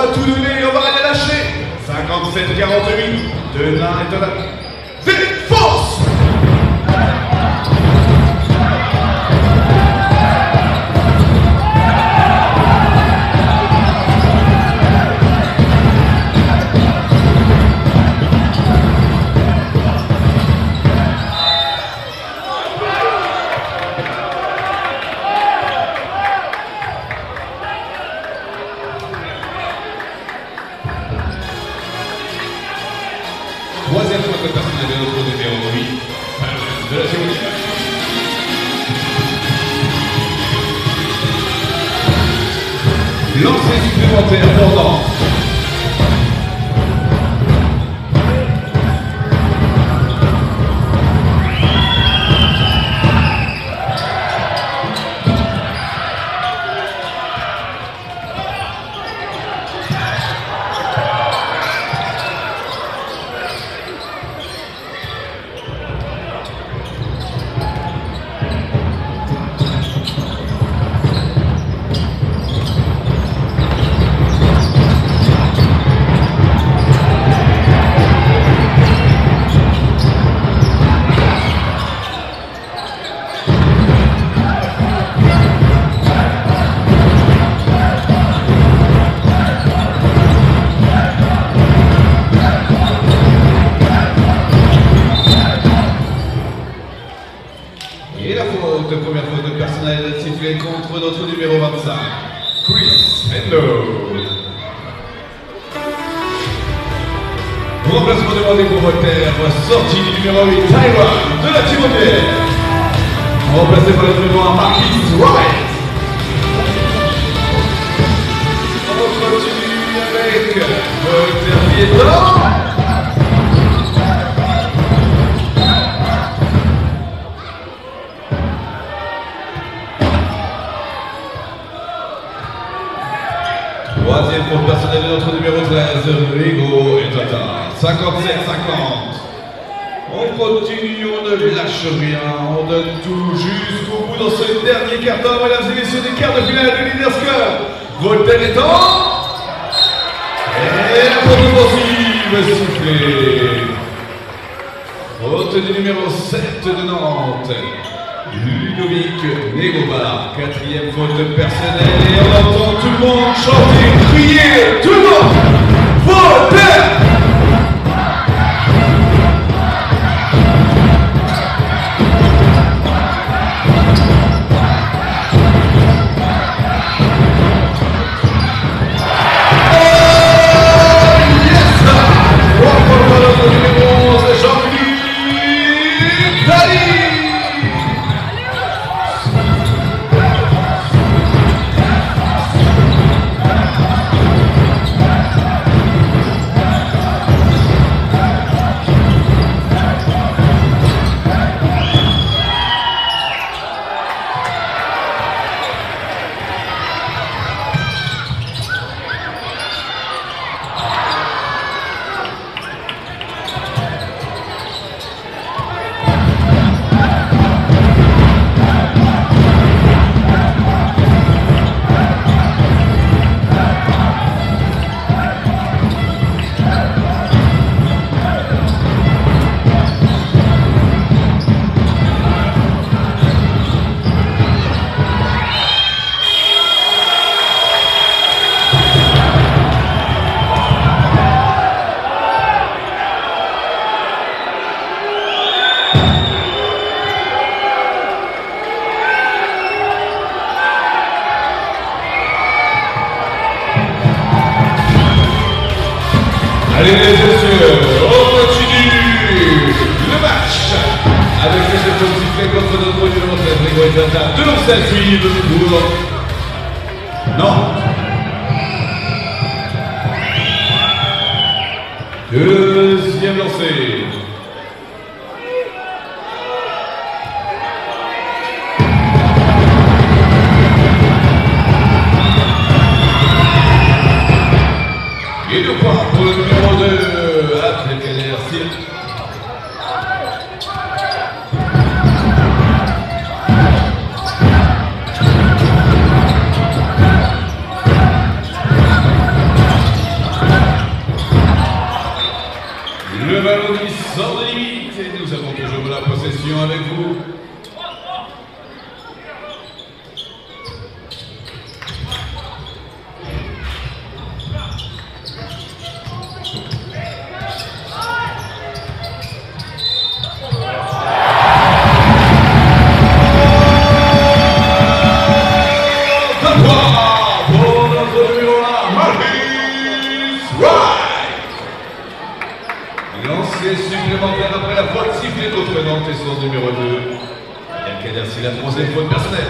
va tout donner et on va rien lâcher. cinquante-sept quarante-huit, de l'un et de l'autre. Défense! Troisième fois que personne n'avait notre numéro huit, de la géométrie. Lancé supplémentaire pendant. Et la faute, première faute de personnel située contre notre numéro vingt-cinq, Chris Endo. Remplacement demandé pour Voltaire, sortie du numéro huit, Tyron de la team entière. Remplacé par le numéro un, Marquis Wright. On continue avec Voltaire Piéton. Troisième faute personnelle de notre numéro treize, Rigo et Tata. cinquante-sept cinquante. On continue, on ne lâche rien, on donne tout jusqu'au bout dans ce dernier quart-temps, mesdames et messieurs, des quarts de finale de Leaders Cup. Voltaire étant. Et la faute offensive sifflée. Faute du numéro sept de Nantes, Ludovic Négobar, quatrième faute personnelle, et on entend tout le monde chanter, crier, tout le monde, Voltaire! Allez, mesdames et messieurs, on continue le match avec le chef de sifflet contre notre numéro treize, Grégory Tata, de l'Ancien-Suisse pour Nantes. Deuxième lancé. Et deux points pour le numéro deux, Athlète Enercy. Et là, c'est la troisième faute personnelle.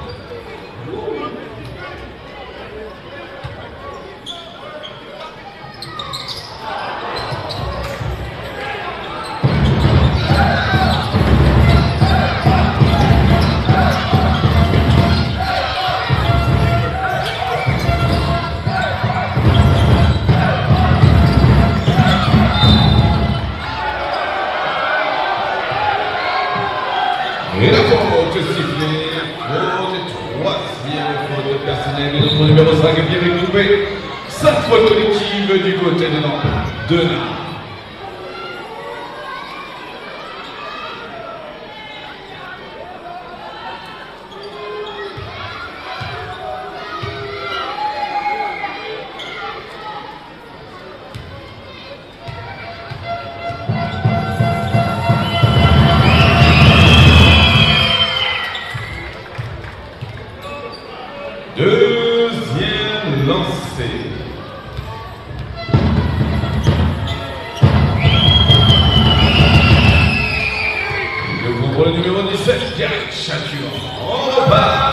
Et la faute sifflée, faute troisième faute personnelle de notre numéro cinq, Pierre Coupé. cinq fautes collectives du côté de Nantes. De Nantes. Deuxième lancé. Le contrôle numéro dix-sept, Gary Chatuan. On repart.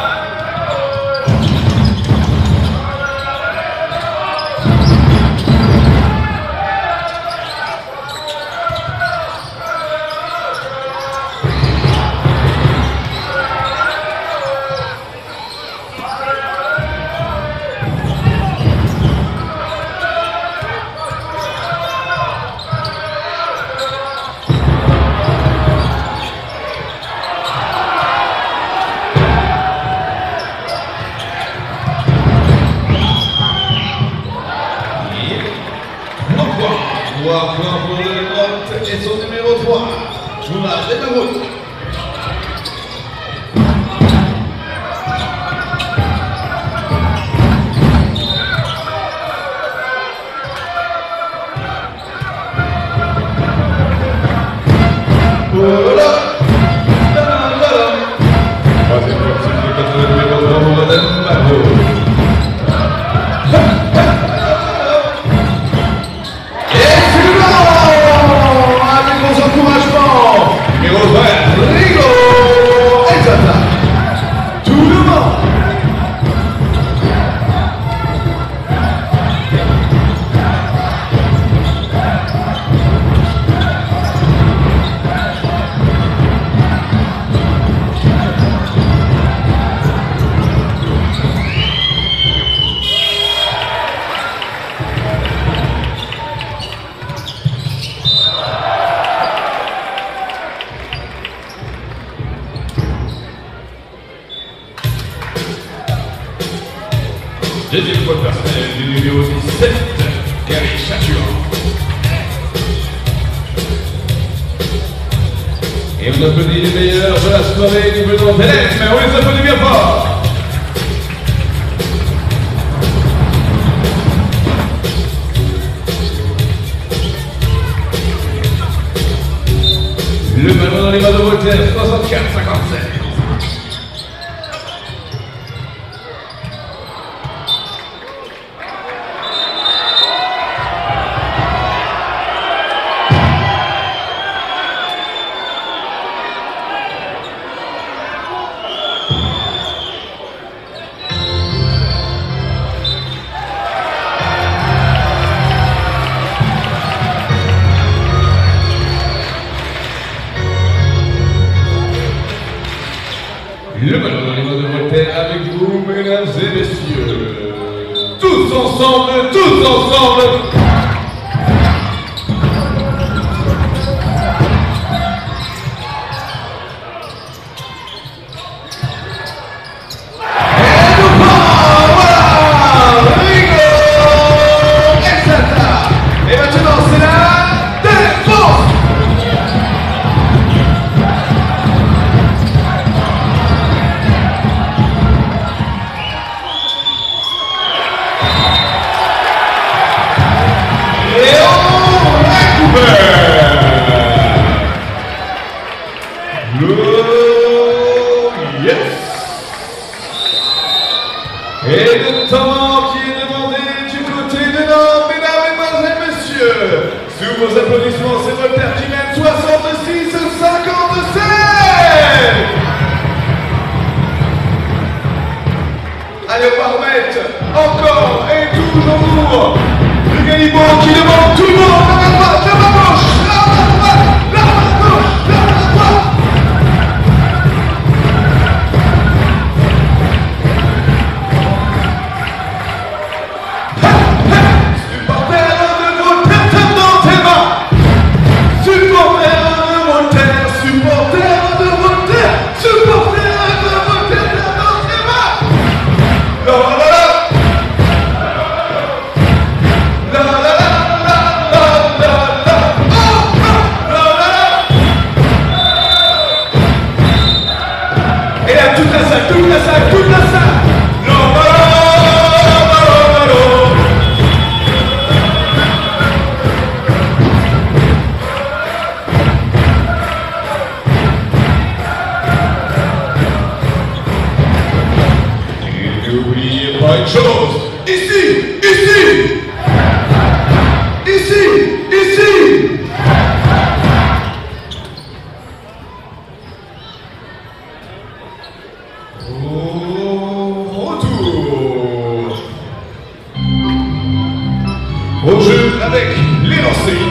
Trois points pour le Nantes et son numéro trois, Jonas Delaroute. Voilà. Troisième fois, c'est le numéro trois pour Madame Marot. Deuxième fois personnelle du numéro dix-sept, Gary Chatuan. Et on applaudit les meilleurs de la soirée du Benoît Hélène, mais on les applaudit bien fort. Le ballon dans les mains de Voltaire, soixante-quatre cinquante-sept. Le ballon dans les mains de Voltaire avec vous, mesdames et messieurs. Tous ensemble, tous ensemble. Et nous part, voilà, Rigo, et cetera. Et maintenant c'est la défense. Yes. Et le temps qui est demandé du côté de Nantes, mesdames et messieurs, sous vos applaudissements, c'est Voltaire qui mène soixante-six à cinquante-sept. la salle, toute la salle, toute la salle. Non, ballon, ballon, ballon. Et n'oubliez pas une chose. Ici, ici. Ici, ici. Au jeu avec les lancers.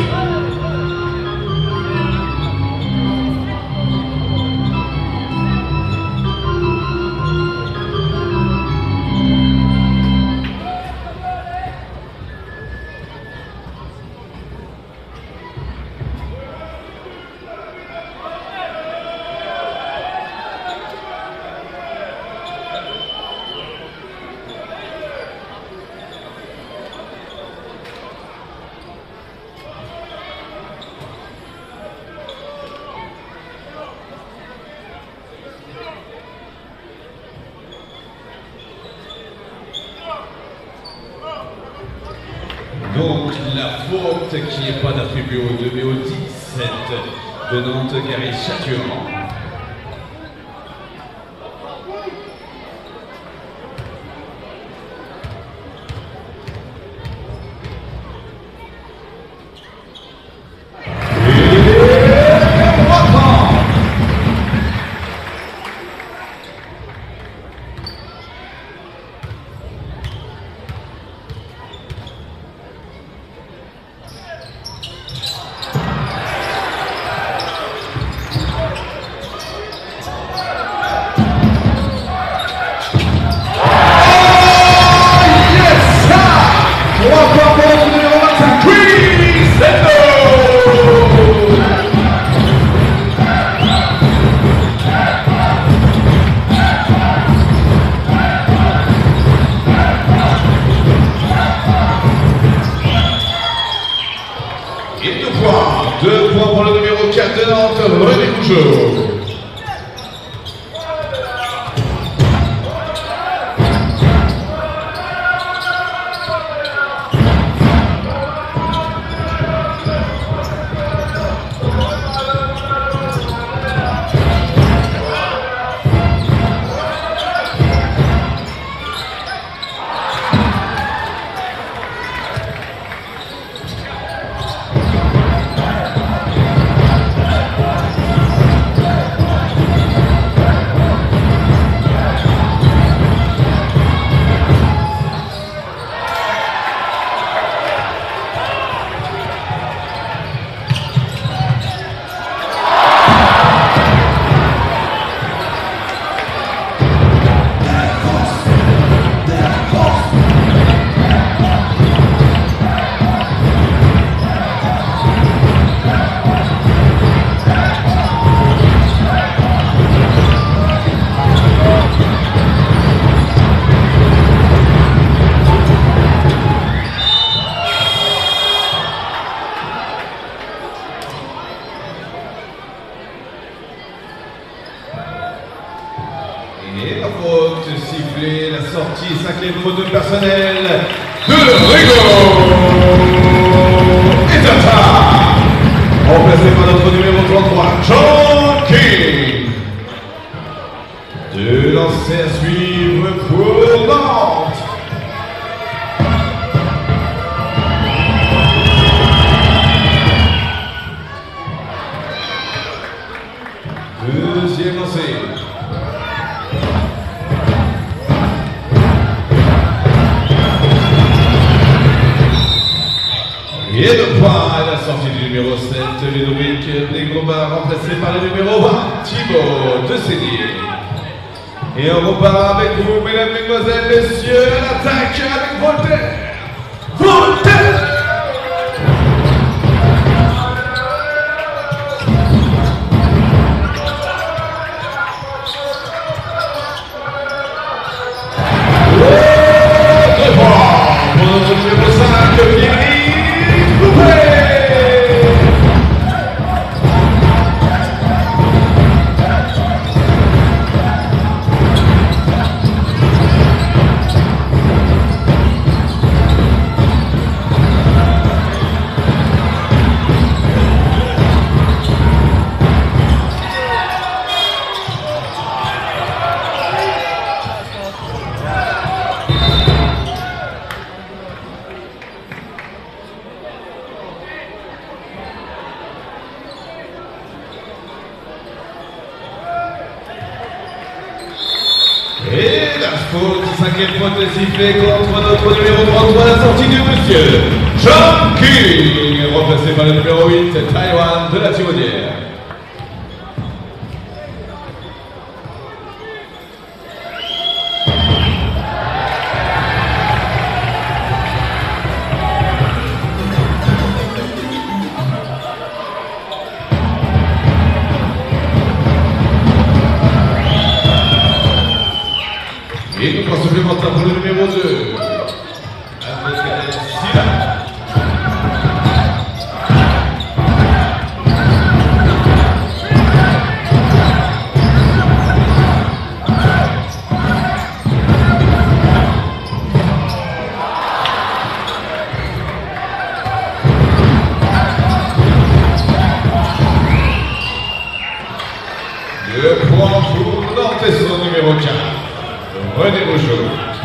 Donc la faute qui n'est pas attribuée au numéro dix-sept de Nantes, Gary Chaturan. Et deux points, deux points pour le numéro quatre de Nantes, René Gougeot. Et la faute sifflée, la sortie, cinquième faute de personnel de Rigo Etata, remplacé par notre numéro trente-trois, John King. Deux lancers à suivre pour Nantes. Deuxième lancé. Et le point à la sortie du numéro sept, Ludovic Desgrobin, remplacé par le numéro vingt, Thibaut de Sénier. Et on repart avec vous, mesdames, mesdemoiselles, messieurs, l'attaque avec Voltaire. Voltaire! Deux points pour notre numéro cinq, Pierre. faute, cinquième faute sifflée contre notre numéro trente-trois, la sortie de monsieur John King, remplacé par le numéro huit, Taïwan de la Timonière. Et nous passons supplémentaire pour le numéro deux. Le point pour Nantes, son numéro quatre. René Rougeau.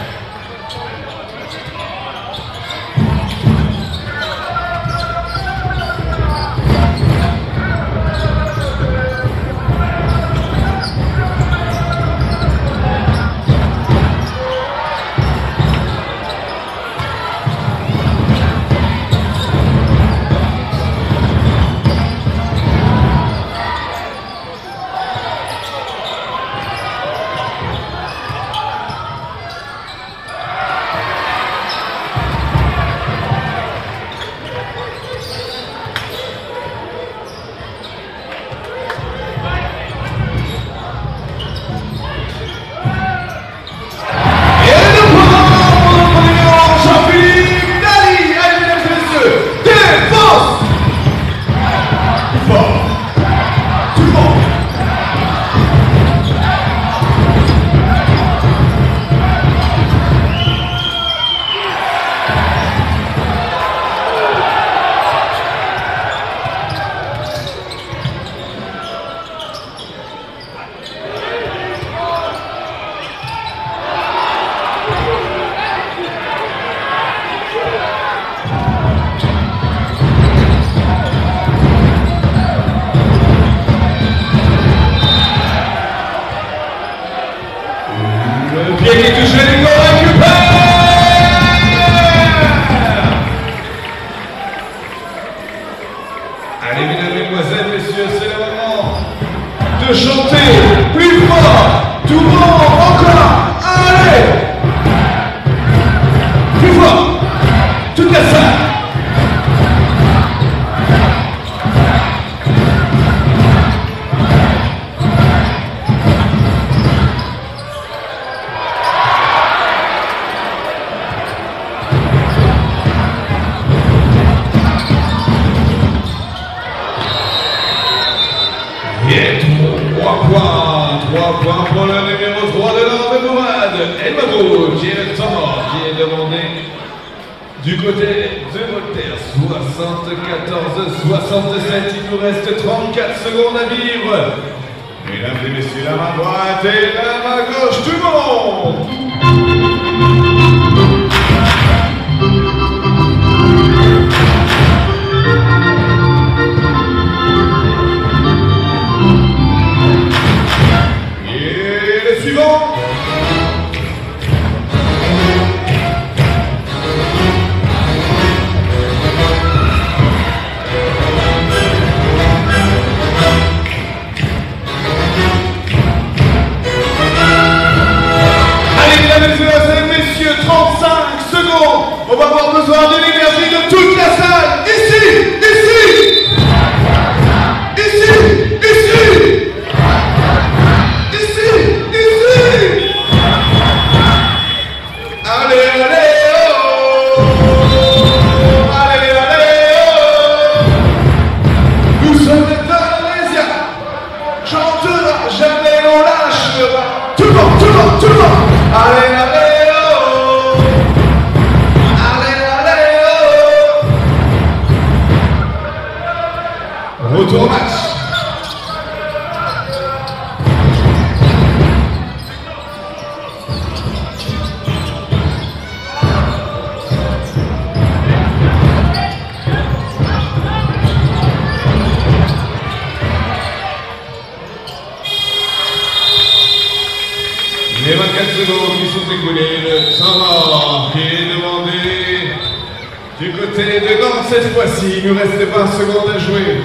Pied qui touche le niveau, récupère. Allez, mesdames, mesdemoiselles, messieurs, c'est le moment de chanter plus fort, tout le monde, encore, allez, plus fort, toute la salle. Et trois points, trois points pour le numéro trois de l'ordre de Mourad, El Mabou, qui est le temps, qui est demandé du côté de Voltaire. soixante-quatorze soixante-sept, il nous reste trente-quatre secondes à vivre. Mesdames et messieurs, la main droite et la main gauche, tout le monde. On va avoir besoin de l'énergie de toute la salle. Ici, ici, ici, ici, ici, ici. Allez, allez, oh. Allez, allez, oh. Nous sommes les Indonésiens. Chantera, jamais on lâchera. Tout le monde, tout le monde, tout le monde. Allez, allez. Retour au match. Les vingt-quatre secondes qui sont écoulées, le temps mort qui est demandé du côté de Nantes cette fois-ci. Il nous reste vingt secondes à jouer.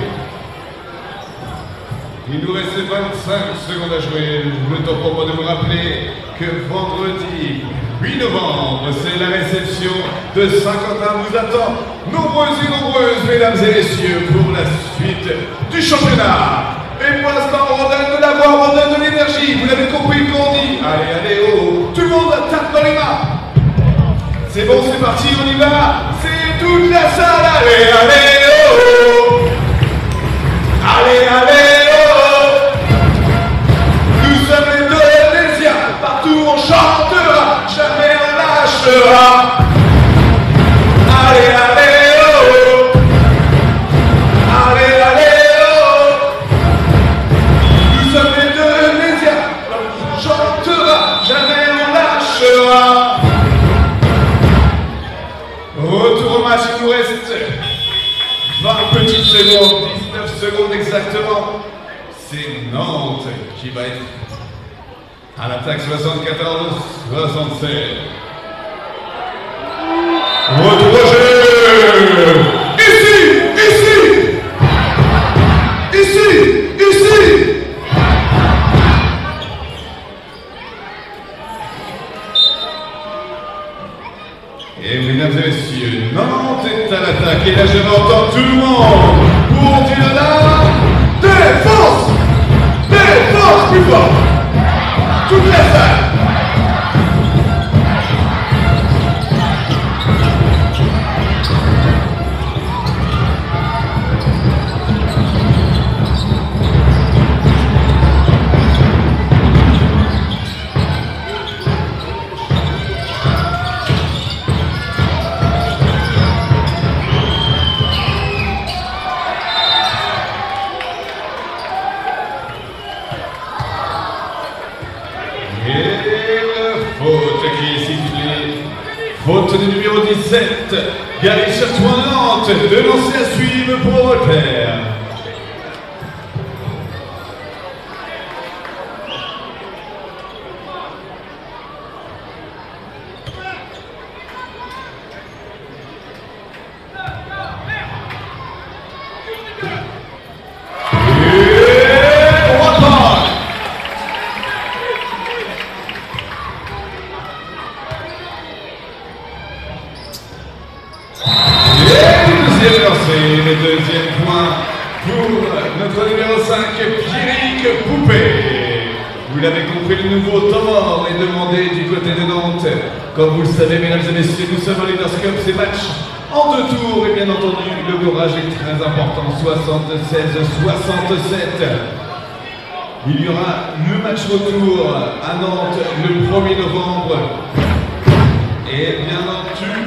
Il nous reste vingt-cinq secondes à jouer. Le temps pour moi de vous rappeler que vendredi huit novembre, c'est la réception de Saint-Quentin vous attend. Nombreuses et nombreuses, mesdames et messieurs, pour la suite du championnat. Et pour l'instant, on donne de la voix, on donne de l'énergie. Vous l'avez compris qu'on dit. Allez, allez, oh. Tout le monde tape dans les mains. C'est bon, c'est parti, on y va. C'est toute la salle. Allez, allez, oh. Allez, allez, oh. Nous sommes les Indonésiens. Partout on chantera. Jamais on lâchera. Allez, allez, oh. Allez, allez. Jamais on lâchera. Retour au match, il nous reste vingt petites secondes, dix-neuf secondes exactement. C'est Nantes qui va être à l'attaque soixante-quatorze soixante-sept. Retour au jeu. Ici, ici, ici, ici. Et mesdames et messieurs, Nantes est à l'attaque et là je m'entends tout le monde pour dire la défense, défense plus fort, toute la salle. Faute du numéro dix-sept, Gary Chertois-Nantes, de lancer à suivre pour Voltaire. Le deuxième point pour notre numéro cinq, Pierrick Poupée. Vous l'avez compris, le nouveau temps mort est demandé du côté de Nantes. Comme vous le savez, mesdames et messieurs, nous sommes en Leaders Cup, ces matchs en deux tours. Et bien entendu, le courage est très important, soixante-seize soixante-sept. Il y aura le match retour à Nantes le premier novembre. Et bien entendu,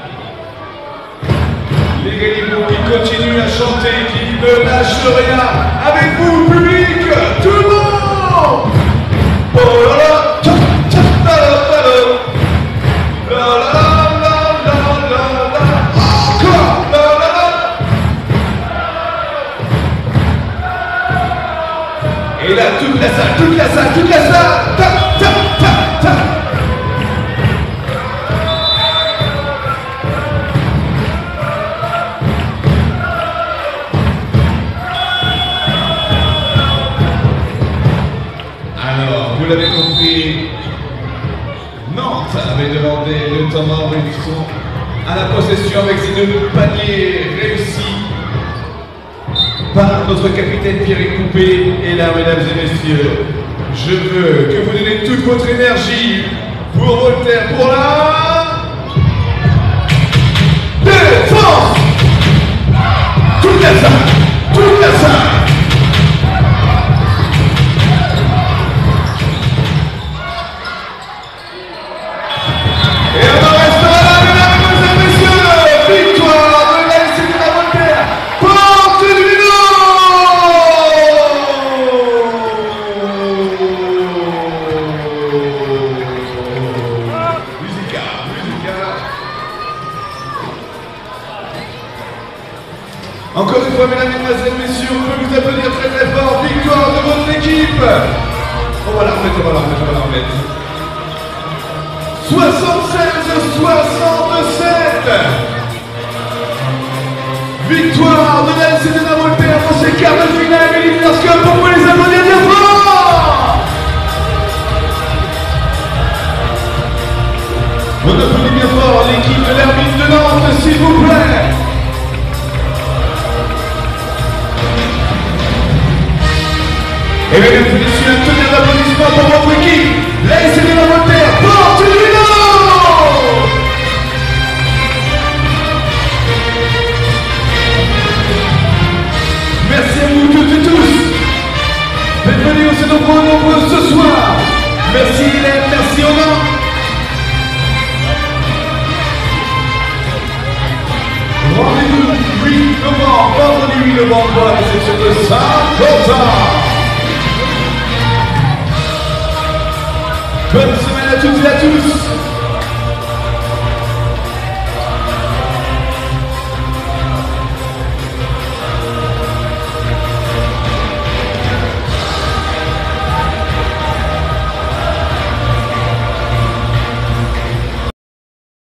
les Galibons qui continuent à chanter, qui ne lâchent rien. Avec vous, public, tout le monde. Oh là là, tcha, tcha, la la la la la la la la la, encore la la la. Et là, toute la salle, toute la salle, toute la salle, tap, tap, tap, tap. Vous l'avez compris, Nantes avait demandé le temps mort, ils sont à la possession avec ces deux paniers réussis par notre capitaine Pierrick Poupée. Et là, mesdames et messieurs, je veux que vous donnez toute votre énergie pour Voltaire, pour la défense. Toute la salle, toute la salle. Encore une fois, mesdames, mesdemoiselles, messieurs, on peut vous applaudir très très fort. Victoire de votre équipe. On va la remettre, on va la remettre, on va la remettre. soixante-seize à soixante-sept. Victoire de la Selena Voltaire dans ses quarts de finale Elimination Cup. On peut les applaudir bien fort. On applaudit bien fort l'équipe de l'Hermine de Nantes, s'il vous plaît. Et mesdames et messieurs, un tonnerre d'applaudissements pour votre équipe, la Selena Voltaire Portolino. Merci à vous toutes et tous d'être venus aussi nombreux, nombreux ce soir. Merci Hélène, merci Romain. Rendez-vous huit novembre, vendredi huit novembre pour la réception de Saint-Quentin. Bonne semaine à toutes et à tous.